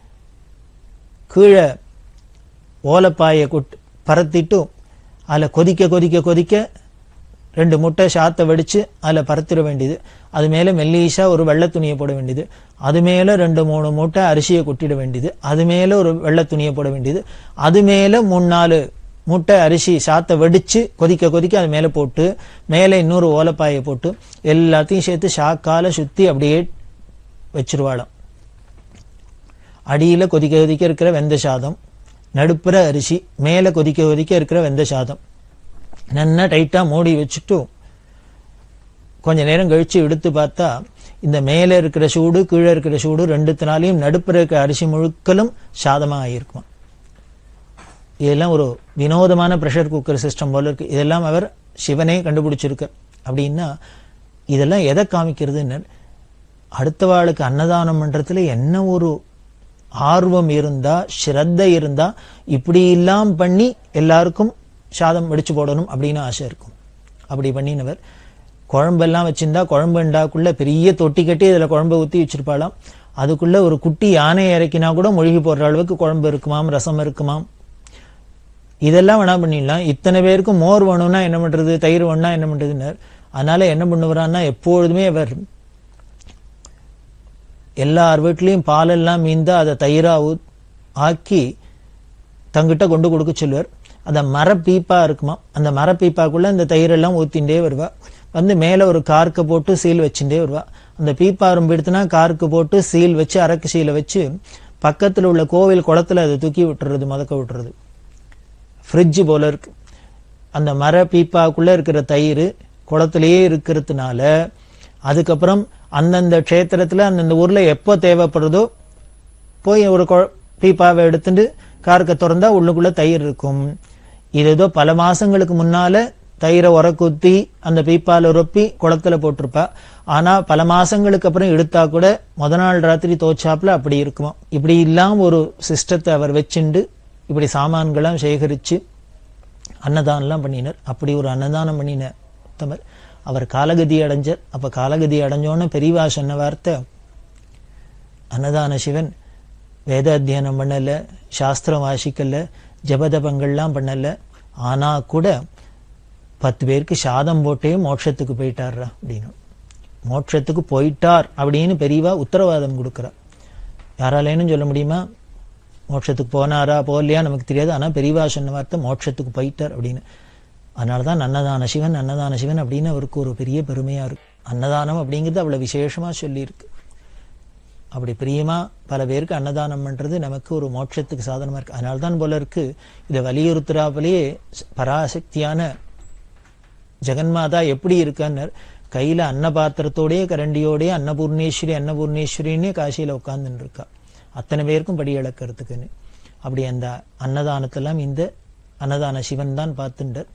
S5: கீழே ஓலப்பாயை பரத்திட்டு அதில் கொதிக்க கொதிக்க கொதிக்க 2 முட்டை சாத்தை வடிச்சு அதில் பரத்திட வேண்டியது. அது மேலே மெல்லீஷா ஒரு வெள்ளை துணியை போட வேண்டியது. அது மேலே 2-3 மூட்டை அரிசியை கொட்டிட வேண்டியது. அது மேலே ஒரு வெள்ளை துணியை போட வேண்டியது. அது மேலே 3-4 முட்டை அரிசி சாத்தை வடிச்சு கொதிக்க கொதிக்க அது மேலே போட்டு மேலே இன்னொரு ஓலப்பாயை போட்டு எல்லாத்தையும் சேர்த்து சாக்கால சுத்தி அப்படியே வச்சிருவாளாம். அடியில கொதிக்க கொதிக்க இருக்கிற வெந்த சாதம், நடுப்புற அரிசி, மேல கொதிக்க கொதிக்க இருக்கிற வெந்த சாதம் நல்லா டைட்டா மூடி வச்சுட்டு கொஞ்ச நேரம் கழிச்சு எடுத்து பார்த்தா இந்த மேல இருக்கிற சூடு கீழே இருக்கிற சூடு ரெண்டுத்தினாலையும் நடுப்புற இருக்கிற அரிசி முழுக்கலும் சாதமா ஆகியிருக்குமா. இதெல்லாம் ஒரு வினோதமான ப்ரெஷர் குக்கர் சிஸ்டம் போல இருக்கு. இதெல்லாம் அவர் சிவனே கண்டுபிடிச்சிருக்க. அப்படின்னா இதெல்லாம் எதை காமிக்கிறதுன்னு, அடுத்த வாளுக்கு அன்னதானம் பண்றதுல என்ன ஒரு ஆர்வம் இருந்தா, ஸ்ரத்தை இருந்தா, இப்படி எல்லாம் பண்ணி எல்லாருக்கும் சாதம் வடிச்சு போடணும் அப்படின்னு ஆசை இருக்கும். அப்படி பண்ணினவர் குழம்பெல்லாம் வச்சிருந்தா குழம்புண்டாக்குள்ள பெரிய தொட்டி கட்டி இதுல குழம்பை ஊற்றி வச்சிருப்பாளாம். அதுக்குள்ள ஒரு குட்டி யானை இறக்கினா கூட மொழிகி போடுற அளவுக்கு குழம்பு இருக்குமாம், ரசம் இருக்குமாம். இதெல்லாம் வேணா பண்ணிடலாம். இத்தனை பேருக்கும் மோர் வேணும்னா என்ன பண்றது, தயிர் வேணும்னா என்ன பண்றதுன்னு. அதனால என்ன பண்ணுவாரான்னா, எப்பொழுதுமே அவர் எல்லார் வீட்லயும் பாலெல்லாம் மீந்தா அதை தயிரா ஆக்கி தங்கிட்ட கொண்டு கொடுக்க சொல்லுவார். அந்த மரப்பீப்பா இருக்குமா, அந்த மரப்பீப்பாக்குள்ள இந்த தயிரெல்லாம் ஊத்திண்டே வருவா. வந்து மேல ஒரு கார்க்கு போட்டு சீல் வச்சுட்டே வருவா. அந்த பீப்பா ரொம்ப எடுத்துனா கார்க்கு போட்டு சீல் வச்சு அரக்கு சீலை வச்சு பக்கத்துல உள்ள கோவில் குளத்துல அதை தூக்கி விட்டுறது, மதக்க விட்டுறது. ஃப்ரிட்ஜ் போல இருக்கு. அந்த மர பீப்பாக்குள்ள இருக்கிற தயிர் குளத்திலேயே இருக்கிறதுனால அதுக்கப்புறம் அந்தந்த க்ஷேத்திரத்துல அந்தந்த ஊர்ல எப்போ தேவைப்படுறதோ போய் ஒரு பீப்பாவை எடுத்துட்டு கார்க்க திறந்தா உள்ளுக்குள்ள தயிர் இருக்கும். இது ஏதோ பல மாசங்களுக்கு முன்னால தயிரை உரக்குத்தி அந்த பீப்பால் உரப்பி குளத்துல போட்டிருப்பா. ஆனா பல மாசங்களுக்கு அப்புறம் எடுத்தா கூட முத நாள் ராத்திரி தோச்சாப்புல அப்படி இருக்குமா. இப்படி இல்லாம ஒரு சிஸ்டத்தை அவர் வச்சுண்டு இப்படி சாமான்களாம் சேகரிச்சு அன்னதானம்லாம் பண்ணினார். அப்படி ஒரு அன்னதானம் பண்ணின உத்தமர் அவர் காலகதி அடைஞ்சார். அப்ப காலகதி அடைஞ்சோன்னு பெரியவா சொன்ன வார்த்தை, அன்னதான சிவன் வேத அத்தியனம் பண்ணல, சாஸ்திரம் வாசிக்கல, ஜபதபங்கள்லாம் பண்ணல, ஆனா கூட 10 பேருக்கு சாதம் போட்டே மோட்சத்துக்கு போயிட்டாரா அப்படின்னு. மோட்சத்துக்கு போயிட்டார் அப்படின்னு பெரியவா உத்தரவாதம் கொடுக்கிறார். யாராலேன்னு சொல்ல முடியுமா? மோட்சத்துக்கு போனாரா போகலையா நமக்கு தெரியாது. ஆனா பெரியவா சொன்ன வார்த்தை மோட்சத்துக்கு போயிட்டார் அப்படின்னு. அதனாலதான் அன்னதான சிவன் அன்னதான சிவன் அப்படின்னு அவருக்கு ஒரு பெரிய பெருமையா இருக்கு. அன்னதானம் அப்படிங்கிறது அவ்வளவு விசேஷமா சொல்லியிருக்கு. அப்படி பிரியமா பல பேருக்கு அன்னதானம் பண்றது நமக்கு ஒரு மோட்சத்துக்கு சாதனமா இருக்கு. அதனால்தான் போல இருக்கு இதை வலியுறுத்துறாப்பலேயே பராசக்தியான ஜெகன்மாதா எப்படி இருக்கான்னு கையில அன்ன பாத்திரத்தோடய கரண்டியோடய அன்னபூர்ணேஸ்வரி அன்னபூர்ணேஸ்வரின்னே காசியில உட்கார்ந்துட்டு இருக்கா அத்தனை பேருக்கும் படி இழக்கிறதுக்குன்னு. அப்படி அந்த அன்னதானத்தெல்லாம் இந்த அன்னதான சிவன் தான் பார்த்துட்டார்.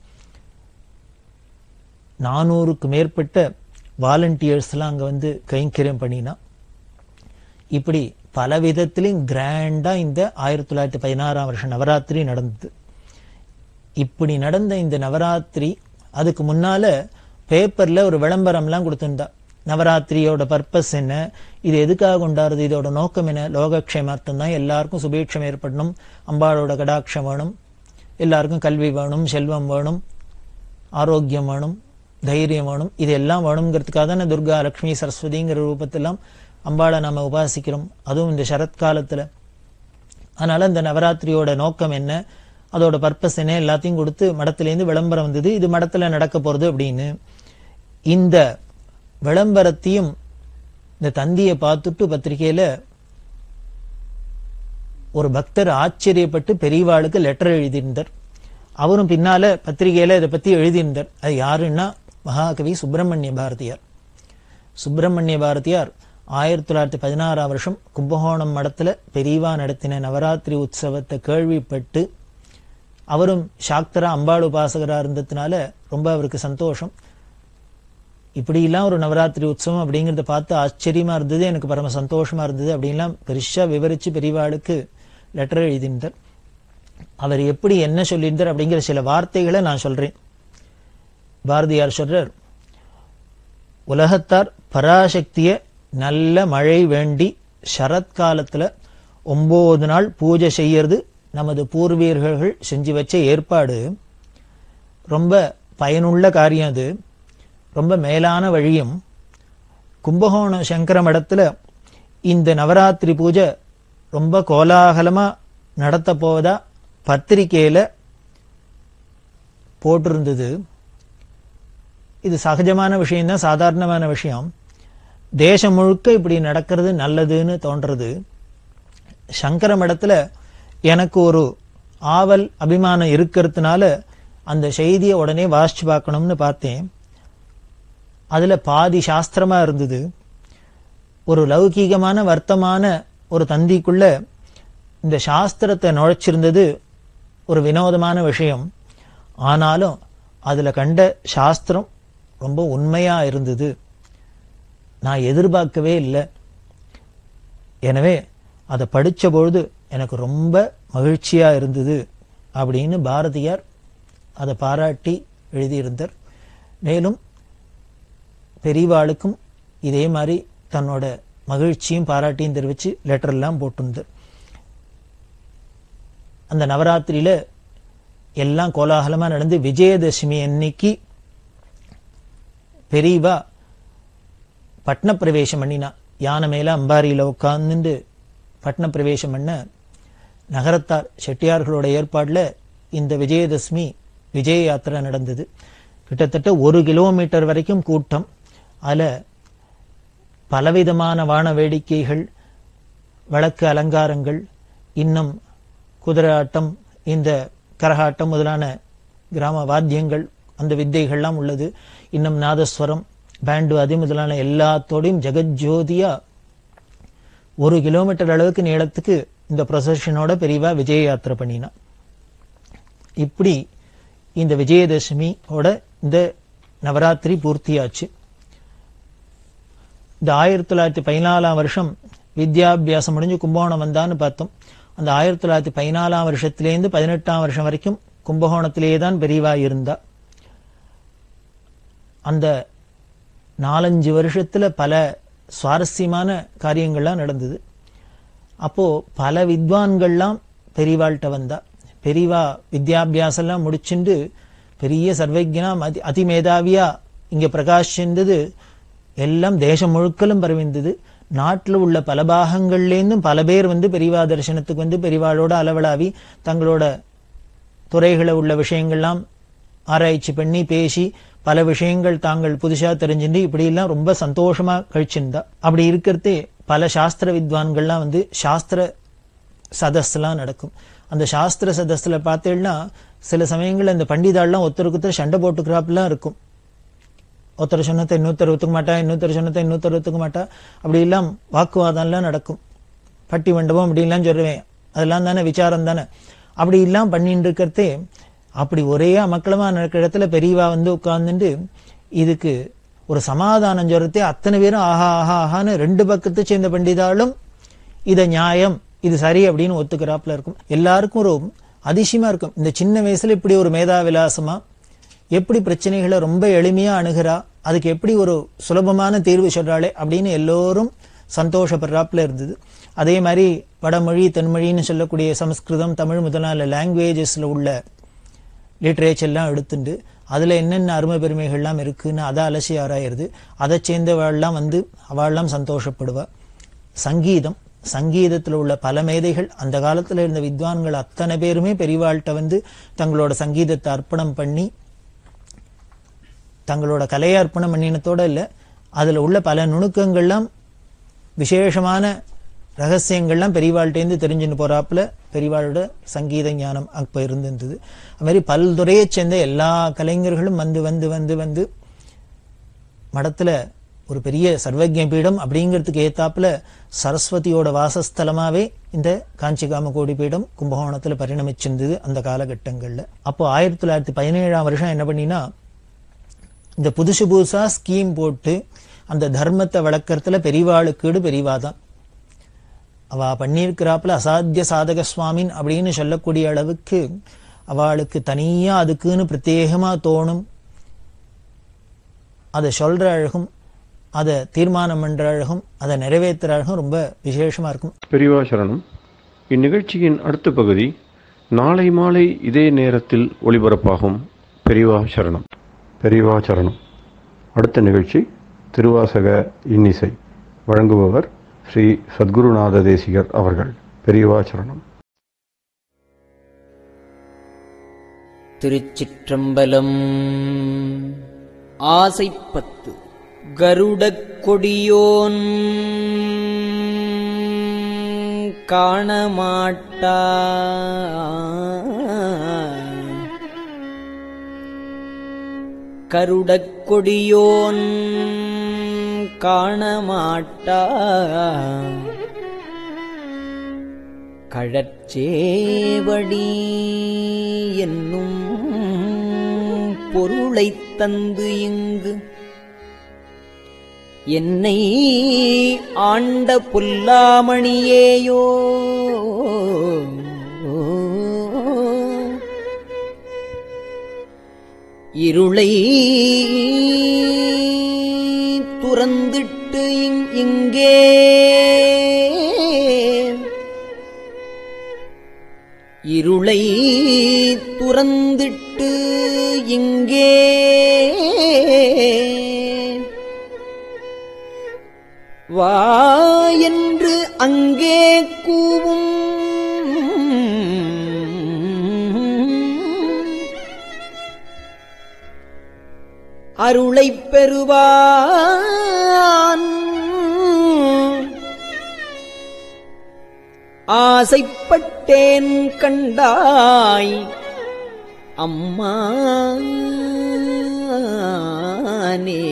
S5: 400க்கு மேற்பட்ட வாலண்டியர்ஸ் எல்லாம் அங்க வந்து கைங்கரியம் பண்ணினா. இப்படி பல விதத்திலும் கிராண்டா இந்த 1916ஆம் வருஷம் நவராத்திரி நடந்தது. இப்படி நடந்த இந்த நவராத்திரி அதுக்கு முன்னால பேப்பர்ல ஒரு விளம்பரம்லாம் கொடுத்திருந்தா. நவராத்திரியோட பர்பஸ் என்ன, இது எதுக்காக கொண்டாடுறது, இதோட நோக்கம் என்ன, லோகக்ஷேமார்த்தம் தான், எல்லாருக்கும் சுபீட்சம் ஏற்படணும், அம்பாளோட கடாட்சம் வேணும், எல்லாருக்கும் கல்வி வேணும், செல்வம் வேணும், ஆரோக்கியம் வேணும், தைரியம் வேணும், இதெல்லாம் வேணுங்கிறதுக்காக தானே துர்கா லட்சுமி சரஸ்வதிங்கிற ரூபத்தெல்லாம் அம்பாளை நாம உபாசிக்கிறோம், அதுவும் இந்த சரத்காலத்துல. அதனால இந்த நவராத்திரியோட நோக்கம் என்ன, அதோட பர்பஸ் என்ன எல்லாத்தையும் கொடுத்து மடத்திலேருந்து விளம்பரம் வந்தது. இது மடத்துல நடக்க போறது அப்படின்னு. இந்த விளம்பரத்தையும் இந்த தந்தியை பார்த்துட்டு பத்திரிகையில ஒரு பக்தர் ஆச்சரியப்பட்டு பெரியவாளுக்கு லெட்டர் எழுதியிருந்தார். அவரும் பின்னால பத்திரிகையில இதை பத்தி எழுதியிருந்தார். அது யாருன்னா மகாகவி சுப்பிரமணிய பாரதியார். சுப்பிரமணிய பாரதியார் 1916ஆம் வருஷம் கும்பகோணம் மடத்துல பெரியவா நடத்தின நவராத்திரி உற்சவத்தை கேள்விப்பட்டு, அவரும் சாக்தரா அம்பாள் உபாசகரா இருந்ததுனால ரொம்ப அவருக்கு சந்தோஷம். இப்படிலாம் ஒரு நவராத்திரி உற்சவம் அப்படிங்கறத பார்த்து ஆச்சரியமா இருந்தது, எனக்கு பரம சந்தோஷமா இருந்தது அப்படின்லாம் பெருசா விவரிச்சு பெரியவாளுக்கு லெட்டர் எழுதியிருந்தார். அவர் எப்படி என்ன சொல்லியிருந்தார் அப்படிங்கிற சில வார்த்தைகளை நான் சொல்றேன். பாரதியார் சொல்றார், உலகத்தார் பராசக்திய நல்ல மழை வேண்டி சரத்காலத்துல 9 நாள் பூஜை செய்யறது நமது பூர்வீகர்கள் செஞ்சு வச்ச ஏற்பாடு. ரொம்ப பயனுள்ள காரியம் அது, ரொம்ப மேலான வழியும். கும்பகோணம் சங்கர மடத்துல இந்த நவராத்திரி பூஜை ரொம்ப கோலாகலமா நடத்த போவதா பத்திரிகையில போட்டிருந்தது. இது சகஜமான விஷயம்தான், சாதாரணமான விஷயம். தேசம் முழுக்க இப்படி நடக்கிறது நல்லதுன்னு தோன்றது. சங்கர மடத்துல எனக்கு ஒரு ஆவல் அபிமானம் இருக்கிறதுனால அந்த செய்தியை உடனே வாசிச்சு பார்க்கணும்னு பார்த்தேன். அதுல பாதி சாஸ்திரமா இருந்தது. ஒரு லௌகீகமான வர்த்தமான ஒரு தந்திக்குள்ள இந்த சாஸ்திரத்தை நுழைச்சிருந்தது ஒரு வினோதமான விஷயம். ஆனாலும் அதுல கண்ட சாஸ்திரம் ரொம்ப உண்மையா இருந்தது. நான் எதிர்பார்க்கவே இல்லை. எனவே அதை படிச்ச பொழுது எனக்கு ரொம்ப மகிழ்ச்சியா இருந்தது அப்படின்னு பாரதியார் அதை பாராட்டி எழுதியிருந்தார். மேலும் பெரியவாளுக்கும் இதே மாதிரி தன்னோட மகிழ்ச்சியும் பாராட்டியும் தெரிவிச்சு லெட்டர் எல்லாம் போட்டிருந்தார். அந்த நவராத்திரியில எல்லாம் கோலாகலமா நடந்து விஜயதசமி அன்னைக்கு பெரியவா பட்ன பிரவேசம் பண்ணினா. யானை மேல அம்பாரியில உட்கார்ந்து பட்ன பிரவேசம் பண்ண நகரத்தார் செட்டியார்களோட ஏற்பாடுல இந்த விஜயதசமி விஜய யாத்திரை நடந்தது. கிட்டத்தட்ட 1 கிலோமீட்டர் வரைக்கும் கூட்டம். அதுல பலவிதமான வான வேடிக்கைகள், விளக்கு அலங்காரங்கள், இன்னும் குதிரை ஆட்டம், இந்த கரகாட்டம் முதலான கிராம வாத்தியங்கள், அந்த வித்தைகள்லாம் உள்ளது. இன்னும் நாதஸ்வரம், பேண்டு, அது முதலான எல்லாத்தோடையும் ஜெகஜோதியா 1 கிலோமீட்டர் அளவுக்கு நீளத்துக்கு இந்த ப்ரொசஷனோட பெரியவா விஜய யாத்திரை பண்ணினா. இப்படி இந்த விஜயதசமியோட இந்த நவராத்திரி பூர்த்தியாச்சு. இந்த 1914 வருஷம் வித்யாபியாசம் முடிஞ்சு கும்பகோணம் வந்தான்னு பார்த்தோம். அந்த 1914 வருஷத்திலேருந்து 18 வருஷம் வரைக்கும் கும்பகோணத்திலேயே தான் பெரியவா இருந்தா. அந்த 4-5 வருஷத்துல பல சுவாரஸ்யமான காரியங்கள்லாம் நடந்தது. அப்போ பல வித்வான்கள்லாம் பெரியவாள்கிட்ட வந்தா. பெரியவா வித்யாபியாசம்லாம் முடிச்சுண்டு பெரிய சர்வஜனா அதிமேதாவியா இங்க பிரகாசிந்தது. எல்லாம் தேசம் முழுக்கலும் பரவிந்தது. நாட்டில் உள்ள பல பாகங்கள்லேருந்தும் பல பேர் பெரியவா தரிசனத்துக்கு பெரியவாளோட அளவலாவி தங்களோட துறைகளை உள்ள விஷயங்கள்லாம் ஆராய்ச்சி பண்ணி பேசி பல விஷயங்கள் தாங்கள் புதுசா தெரிஞ்சுட்டு இப்படி எல்லாம் ரொம்ப சந்தோஷமா கழிச்சிருந்தா. அப்படி இருக்கிறதே பல சாஸ்திர வித்வான்கள்லாம் சாஸ்திர சதஸ்லாம் நடக்கும். அந்த சாஸ்திர சதஸ்ல பார்த்தேன்னா சில சமயங்கள்ல இந்த பண்டிதாள்லாம் ஒருத்தருக்கு சண்டை போட்டுக்கிறாப்புலாம் இருக்கும். ஒருத்தர் சொன்னதை இன்னொருத்தர் ஒத்துக்க மாட்டா, இன்னொருத்தர் சொன்னதை இன்னொருத்தர் ஒத்துக்க மாட்டா. அப்படி எல்லாம் வாக்குவாதம்லாம் நடக்கும். பட்டி மண்டபம் அப்படி எல்லாம் சொல்லுவேன், அதெல்லாம் தானே விசாரம் தானே. அப்படி எல்லாம் பண்ணிட்டு இருக்கிறதே அப்படி ஒரே அமக்களமா நடக்கிற இடத்துல பெரியவா உட்கார்ந்துட்டு இதுக்கு ஒரு சமாதானம் சொல்றதே அத்தனை பேரும் ஆஹா ஆஹா ஆஹான்னு 2 பக்கத்தை சேர்ந்த பண்டிதாலும் இத நியாயம், இது சரி அப்படின்னு ஒத்துக்கிறாப்புல இருக்கும். எல்லாருக்கும் ஒரு அதிசயமா இருக்கும். இந்த சின்ன வயசுல இப்படி ஒரு மேதா விலாசமா எப்படி பிரச்சனைகளை ரொம்ப எளிமையா அணுகிறா, அதுக்கு எப்படி ஒரு சுலபமான தீர்வு சொல்றாளே அப்படின்னு எல்லோரும் சந்தோஷப்படுறாப்புல இருந்தது. அதே மாதிரி வடமொழி தென்மொழின்னு சொல்லக்கூடிய சமஸ்கிருதம் தமிழ் முதலான லாங்குவேஜஸ்ல உள்ள லிட்ரேச்சர்லாம் எடுத்துட்டு அதுல என்னென்ன அருமை பெருமைகள்லாம் இருக்குன்னு அதை அலசி ஆராயிருது. அதை சேர்ந்தவாள்லாம் அவள்லாம் சந்தோஷப்படுவா. சங்கீதத்துல உள்ள பல மேதைகள் அந்த காலத்துல இருந்த வித்வான்கள் அத்தனை பேருமே பெரியவாள்கிட்ட தங்களோட சங்கீதத்தை அர்ப்பணம் பண்ணி தங்களோட கலையை அர்ப்பணம் பண்ணினத்தோட இல்ல, அதுல உள்ள பல நுணுக்கங்கள்லாம் விசேஷமான ரகசியங்கள்லாம் பெரியவாள்கிட்டேருந்து தெரிஞ்சுன்னு போறாப்புல பெரியவாளோட சங்கீத ஞானம் அப்ப இருந்திருந்தது. அது மாதிரி பல்துறையை சேர்ந்த எல்லா கலைஞர்களும் வந்து மடத்துல ஒரு பெரிய சர்வஜ்ஞ பீடம் அப்படிங்கிறதுக்கு ஏத்தாப்புல சரஸ்வதியோட வாசஸ்தலமாவே இந்த காஞ்சி காமகோடி பீடம் கும்பகோணத்துல பரிணமிச்சிருந்தது அந்த காலகட்டங்கள்ல. அப்போ 1917 வருஷம் என்ன பண்ணினா இந்த புதுசா ஸ்கீம் போட்டு அந்த தர்மத்தை வளர்க்கறதுல பெரியவாளுக்கீடு பெரியவாதான். அவ பண்ணியிருக்கிறாப்புல அசாத்திய சாதக சுவாமின் அப்படின்னு சொல்லக்கூடிய அளவுக்கு அவளுக்கு தனியா அதுக்குன்னு பிரத்யேகமா தோணும். அதை சொல்ற அழகும் அதை தீர்மானம் பண்ற அழகும் அதை நிறைவேற்றுற அழகும் ரொம்ப விசேஷமா இருக்கும்.
S1: பெரியவா சரணம். இந்நிகழ்ச்சியின் அடுத்த பகுதி நாளை மாலை இதே நேரத்தில் ஒளிபரப்பாகும். பெரியவா சரணம். பெரியவா சரணம். அடுத்த நிகழ்ச்சி திருவாசக இன்னிசை. வழங்குபவர் ஸ்ரீ சத்குருநாத தேசிகர் அவர்கள். பெரியவா சரணம்.
S6: திருச்சிற்றம்பலம். ஆசைப்பத்து கருடக் கொடியோன் காணமாட்டா கருடக் கொடியோன் காணமாட்டா கழற்சேவடி என்னும் பொருளைத் தந்து இங்கு என்னை ஆண்ட புல்லாமணியேயோ இருளை துறந்திட்டு இங்கே இருளை துறந்திட்டு இங்கே வா என்று அங்கே கூவும் அருளைப் பெறுவான் ஆசைப்பட்டேன் கண்டாய் அம்மானே.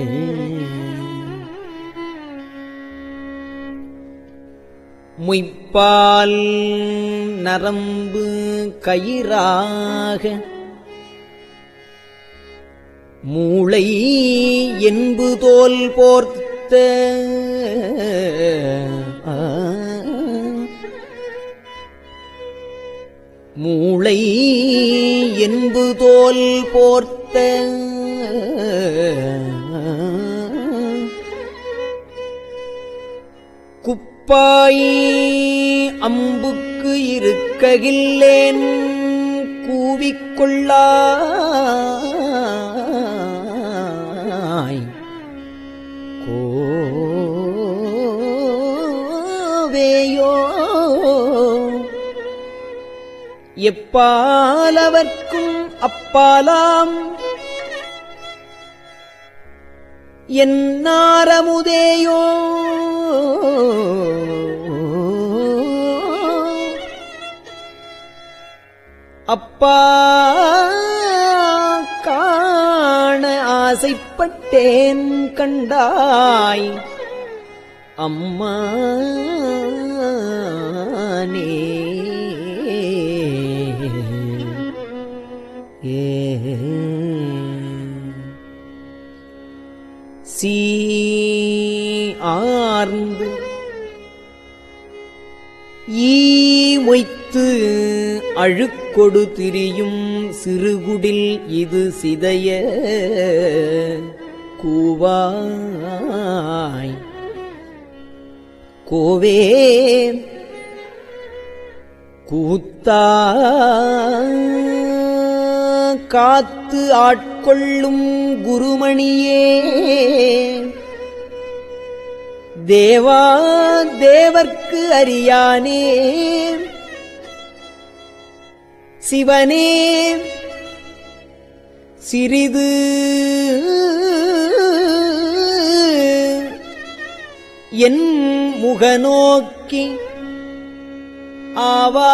S6: முய்ப்ப மெய்ப்பால் நரம்பு கயிறாக மூளை என்பு தோல் போர்த்த மூளை என்பு தோல் போர்த்த குப்பாய் அம்புக்கு இருக்ககில்லேன் கூவிக்கொள்ளாய் கோவேயோ எப்பாலவர்க்கும் அப்பாலாம் என்னாரமுதேயோ அப்பா காண ஆசைப்பட்டேன் கண்டாய் அம்மா நீ சீ ஆர்ந்து ஈ மொய்த்து அழுக்கொடு திரியும் சிறுகுடில் இது சிதைய கூவாய் கோவே கூத்தா காத்து ஆட்கொள்ளும் குருமணியே தேவா தேவர்க்கு அறியானே சிவனே சிறிது என் முகநோக்கி ஆவா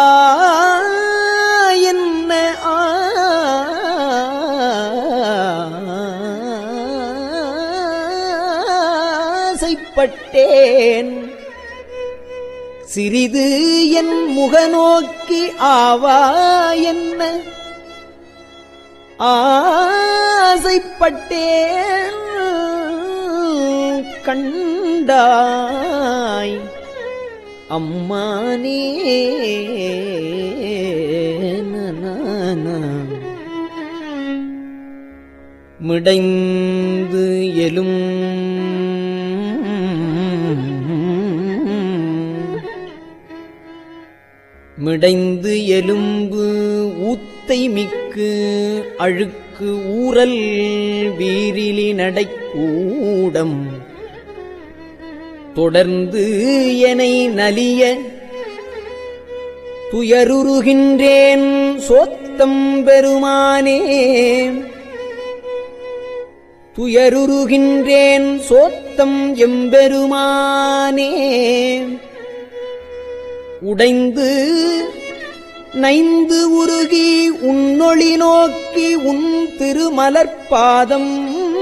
S6: என்ன ஆசைப்பட்டேன் சிறிது என் முகநோக்கி ஆவா என்ன ஆசைப்பட்டேன் கண்டாய் அம்மானே மிடைந்து எலும் மிடைந்து எலும்பு ஊத்தை மிக்கு அழுக்கு ஊரல் வீரிலி நடைக்கூடம் தொடர்ந்து எனை நலிய துயருருகின்றேன் சோத்தம் பெருமானே துயருருகின்றேன் சோத்தம் எம்பெருமானே உடைந்து நைந்து உருகி உன்னொளி நோக்கி உன் திருமலர்பாதம்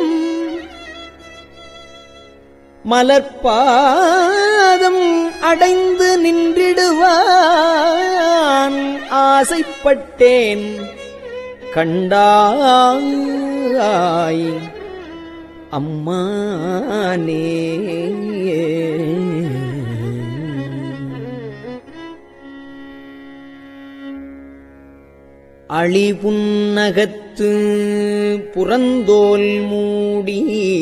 S6: மலர்பாதம் அடைந்து நின்றிடுவான் ஆசைப்பட்டேன் கண்டாய் அம்மானே அழிபுன்னகத்து புறந்தோல் மூடி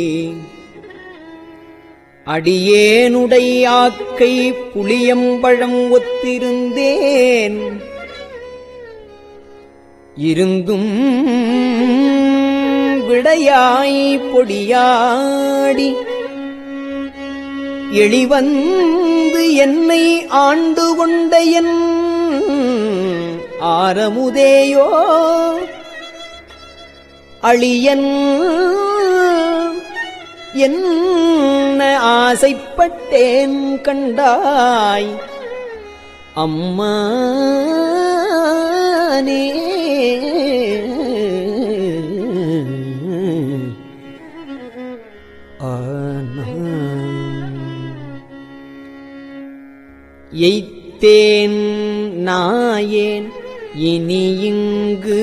S6: அடியேனுடை ஆக்கை புளியம்பழம் ஒத்திருந்தேன் இருந்தும் விடையாய் பொடியாடி எளிவந்து என்னை ஆண்டு கொண்ட என் ஆரமுதேயோ அழியன் என்ன ஆசைப்பட்டேன் கண்டாய் அம்மானே வைத்தேன் நாயேன் இனி இங்கு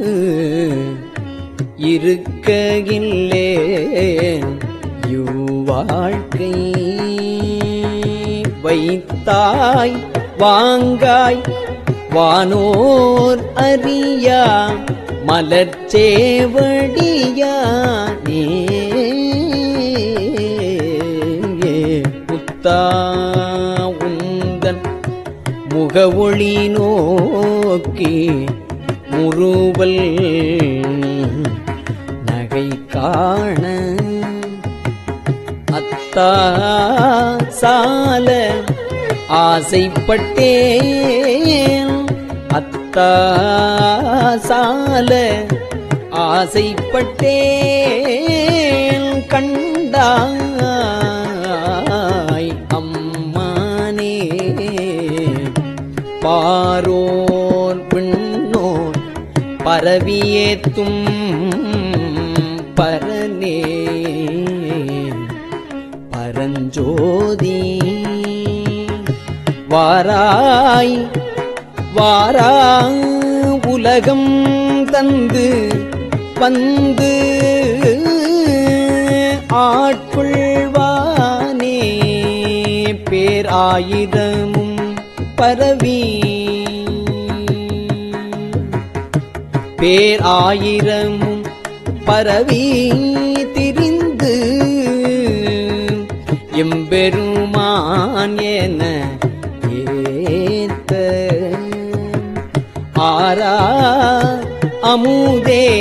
S6: இருக்ககில்லேன் யுவாழ்க்கை வைத்தாய் வாங்காய் வானோர் அறியா மலர்ச்சேவடியானே முத்தா உந்தன் முகவொளி நோக்கி முறுவல் நகை காண அத்தா சால ஆசைப்பட்டேன் அத்தா சால ஆசைப்பட்டேன் கண்டாய் அம்மானே பாரோர் விண்ணோர் பரவியேத்தும் பரனே பரஞ்சோதி வாராய் வாரா உலகம் தந்து வந்து ஆட்கொள்வானே பேராயிரமும் பரவி பேராயிரமும் பரவி திரிந்து எம்பெருமான் என ஏத்த ஆரா அமுதே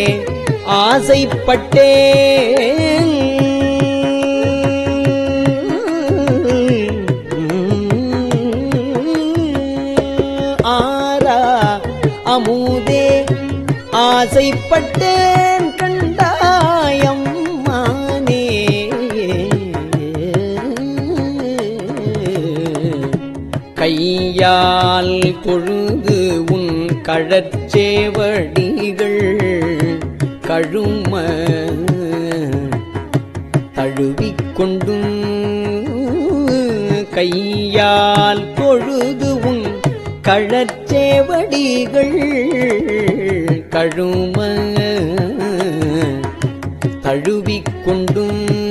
S6: ஆசைப்பட்டேன் ஆரா அமுதே ஆசைப்பட்டேன் கண்டாயம்மானே கையால் தொழுது உன் கழற்சேவடிகள் கழும தழுவிக்கொண்டு கையால் தொழுது உன் கழற்சேவடிகள் கழும தழுவிக்கொண்டு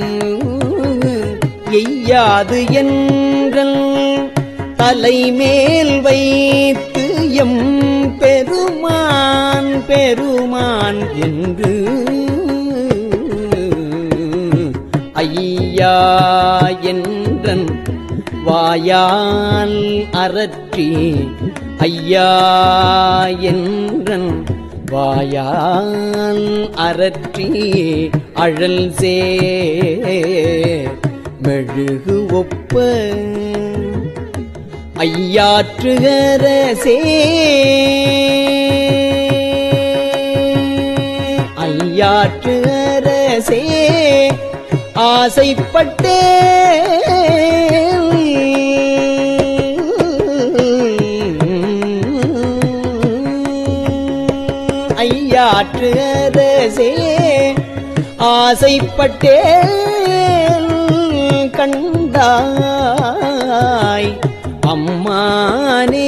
S6: எய்யாது என்றல் தலைமேல் வைத்து எம் பெருமான் பெருமான் என்று ஐயா என்றன் வாயால் அரற்றி ஐயா என்றன் வாயால் அரற்றி அழல் சே மெழுகு ஒப்ப ஐயாற்றுகரசே ஐயாற்றுகரசே ஆசைப்பட்டே ஐயாற்றுகரசே ஆசைப்பட்டேன் கண்டாய் அம்மானே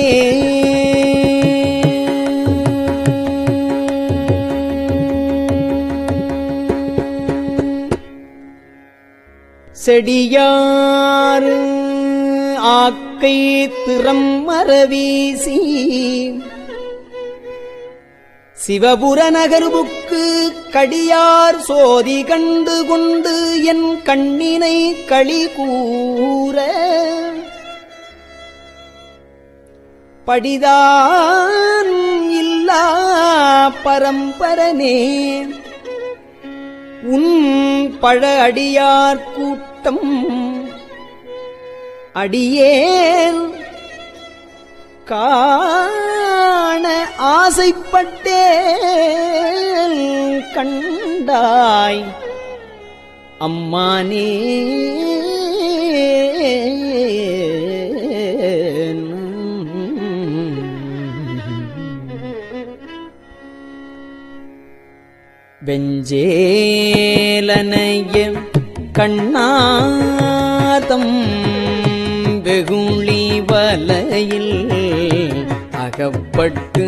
S6: செடியார் ஆக்கை திறம் மரவீசி சிவபுர நகர்வுக்கு கடியார் சோதி கண்டு கொண்டு என் கண்ணினை களி கூற படிதான் இல்லா பரம்பரனே உன் பழ அடியார் கூட்டம் அடியேன் காண ஆசைப்பட்டேன் கண்டாய் அம்மானே வெஞ்சேலனைய கண்ணாதம் வெகுளிவ வலையில் அகப்பட்டு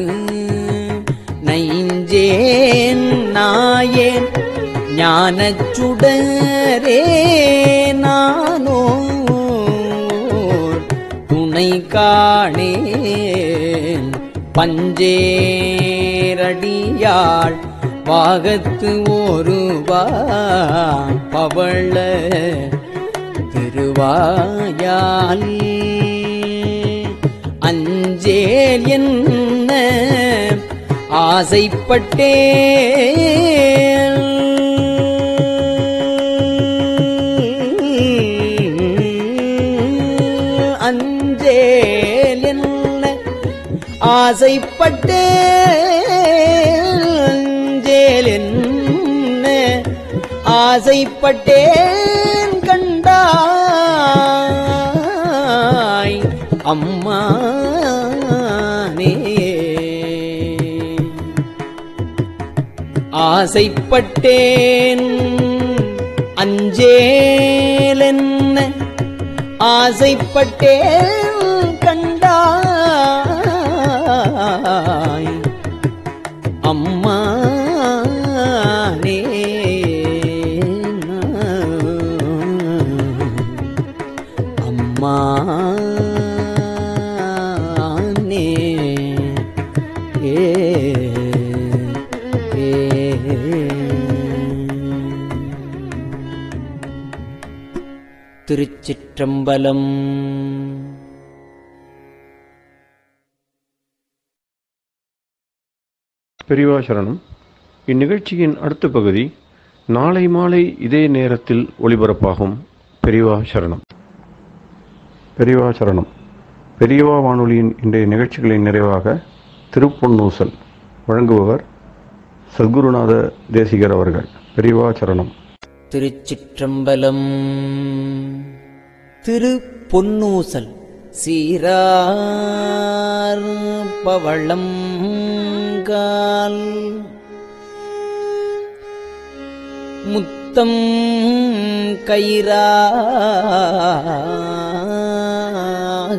S6: நைஞ்சேன் நாயேன் ஞானச் சுடரே நானோ துணை காணேன் பஞ்சேரடியாள் பாகத்து ஒருவான் பவள திருவாயால் அஞ்சேல் என்ன ஆசைப்பட்டேன் அஞ்சேல் என்ன ஆசைப்பட்டேன் அஞ்சேல் என்ன ஆசைப்பட்டேன் கண்டாய் அம்மானே ஆசைப்பட்டேன் அஞ்சேலென்ன ஆசைப்பட்டேன் கண்டாய் அம்மானே அம்மானே திருச்சிற்றம்பலம்.
S1: பெரியவா சரணம். இந்நிகழ்ச்சியின் அடுத்த பகுதி நாளை மாலை இதே நேரத்தில் ஒளிபரப்பாகும். பெரியவா சரணம். பெரியவா சரணம். பெரியவா வானொலியின் இன்றைய நிகழ்ச்சிகளின் நிறைவாக திருப்பொன்னூசல் வழங்குபவர் சத்குருநாத தேசிகர் அவர்கள். பெரியவா சரணம்.
S6: திருச்சிற்றம்பலம். திருப்பொன்னூசல். சீரார் பவளம் கால் முத்தம் கயிறாக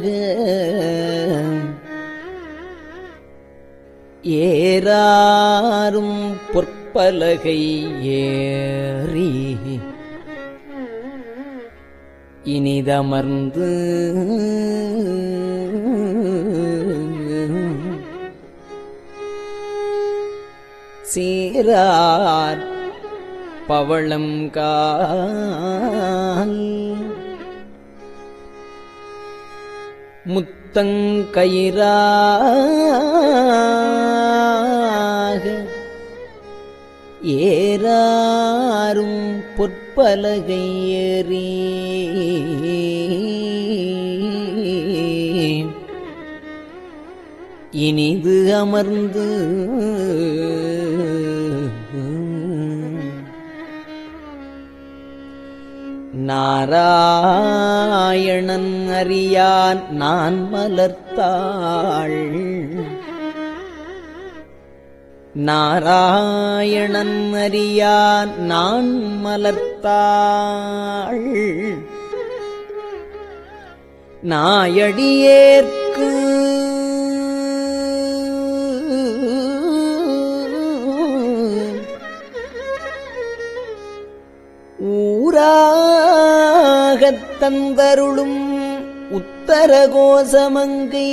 S6: ஏறாரும் பொற்பலகை ஏறி இனிதமர்ந்து சீரார் பவளம் கால் முத்தங்கயிறாக ஏறாரும் பொற்பலகை ஏறி இனிது அமர்ந்து நாராயணன் அறியான் நான் மலர்த்தாள் நாராயணன் அறியான் நான் மலர்த்தாள் நாயடியேற்கு ஊராகத் தந்தருளும் உத்தர கோசமங்கை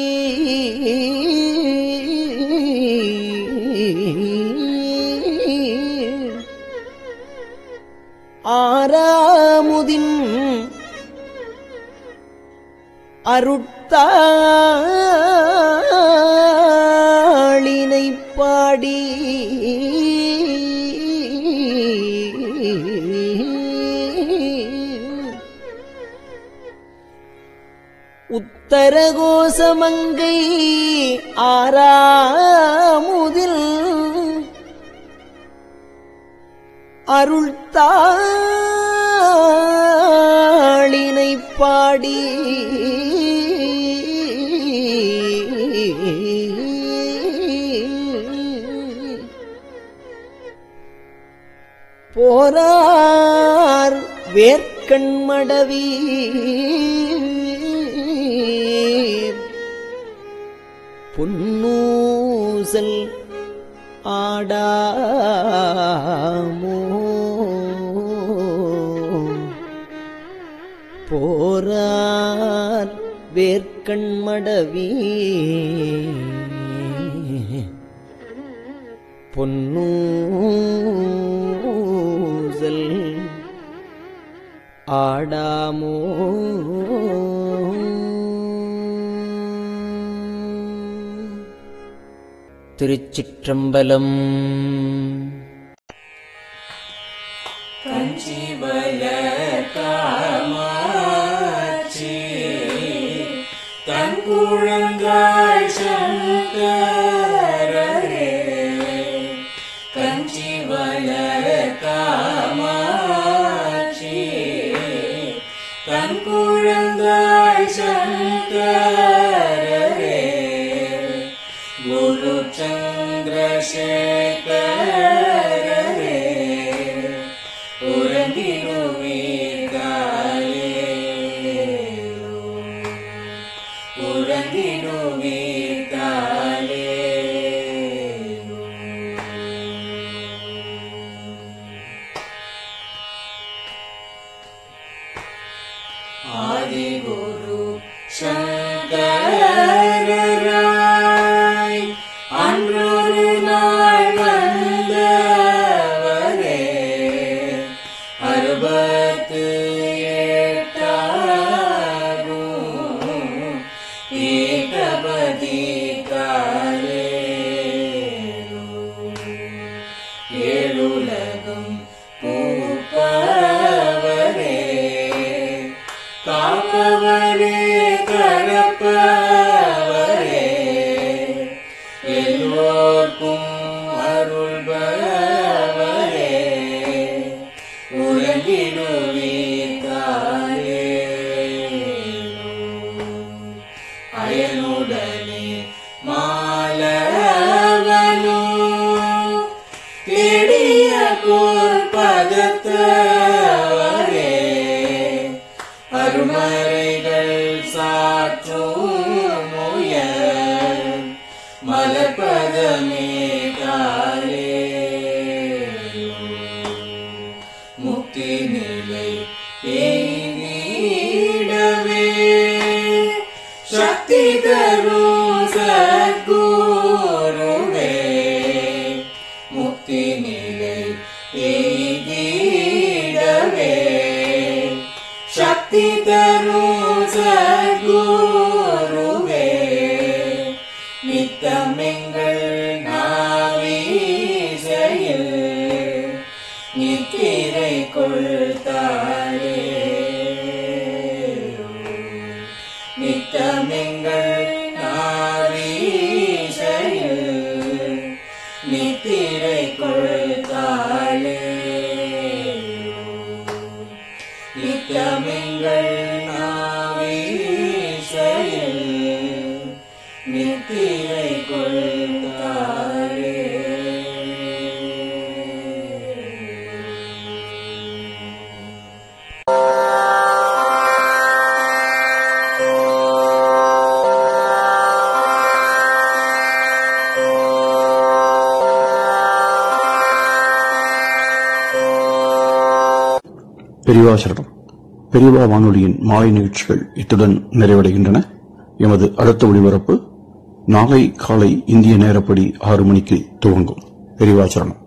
S6: ஆராமுதின் அருட்தாளினை பாடி உத்தர கோசமங்கை ஆராமுதில் அருள்தாளினை பாடி போரார் வேர்க்கண்மடவி பொன்னூசல் ஆடாமோ போரார் வேர்க்கண்மடவி பொன்னூசல் ஆடாமோ திருச்சிற்றம்பலம்.
S7: காமாட்சி தன் குழந்தாய் சங்கரரே கஞ்சிவய காமாட்சி தன் குழந்தாய் சங்கரரே குரு சந்திரசேகரரே ஆதிகுரு சங்கரராய் அன்றொரு நாள் வந்தவரே 68 ஏகபதி காலே ஏழுலகம் பூப்பவரே காப்பவரே கரப்பவரே எல்லோர்க்கும் அருள்பவரே உலகிடுவீதாலே அயனுடனே மாலவனோ தேடிய கோற்பதத்தவரே அருமறைகள் சாற்றும் முயல் மலர்பதமே காலே முக்தி நிலை எய்திடவே சக்தி தரும் சத்குருவே முக்தி நிலை எய்திடவே சக்தி தரும் சத்குருவே நித்தமெங்கள் நாவீசையில் நித்திரை கொள்தாரே நித்தமெங்கள் நாவீசையில் நித்திரை கொள்தாளே நித்தமெங்கள் நாவீசையில் நித்திரை கொள்தாளே.
S1: பெரியவா சரணம். பெரியவா வானொலியின் மாலை நிகழ்ச்சிகள் இத்துடன் நிறைவடைகின்றன. எமது அடுத்த ஒளிபரப்பு நாளை காலை இந்திய நேரப்படி 6 மணிக்கு துவங்கும். பெரியவா சரணம்.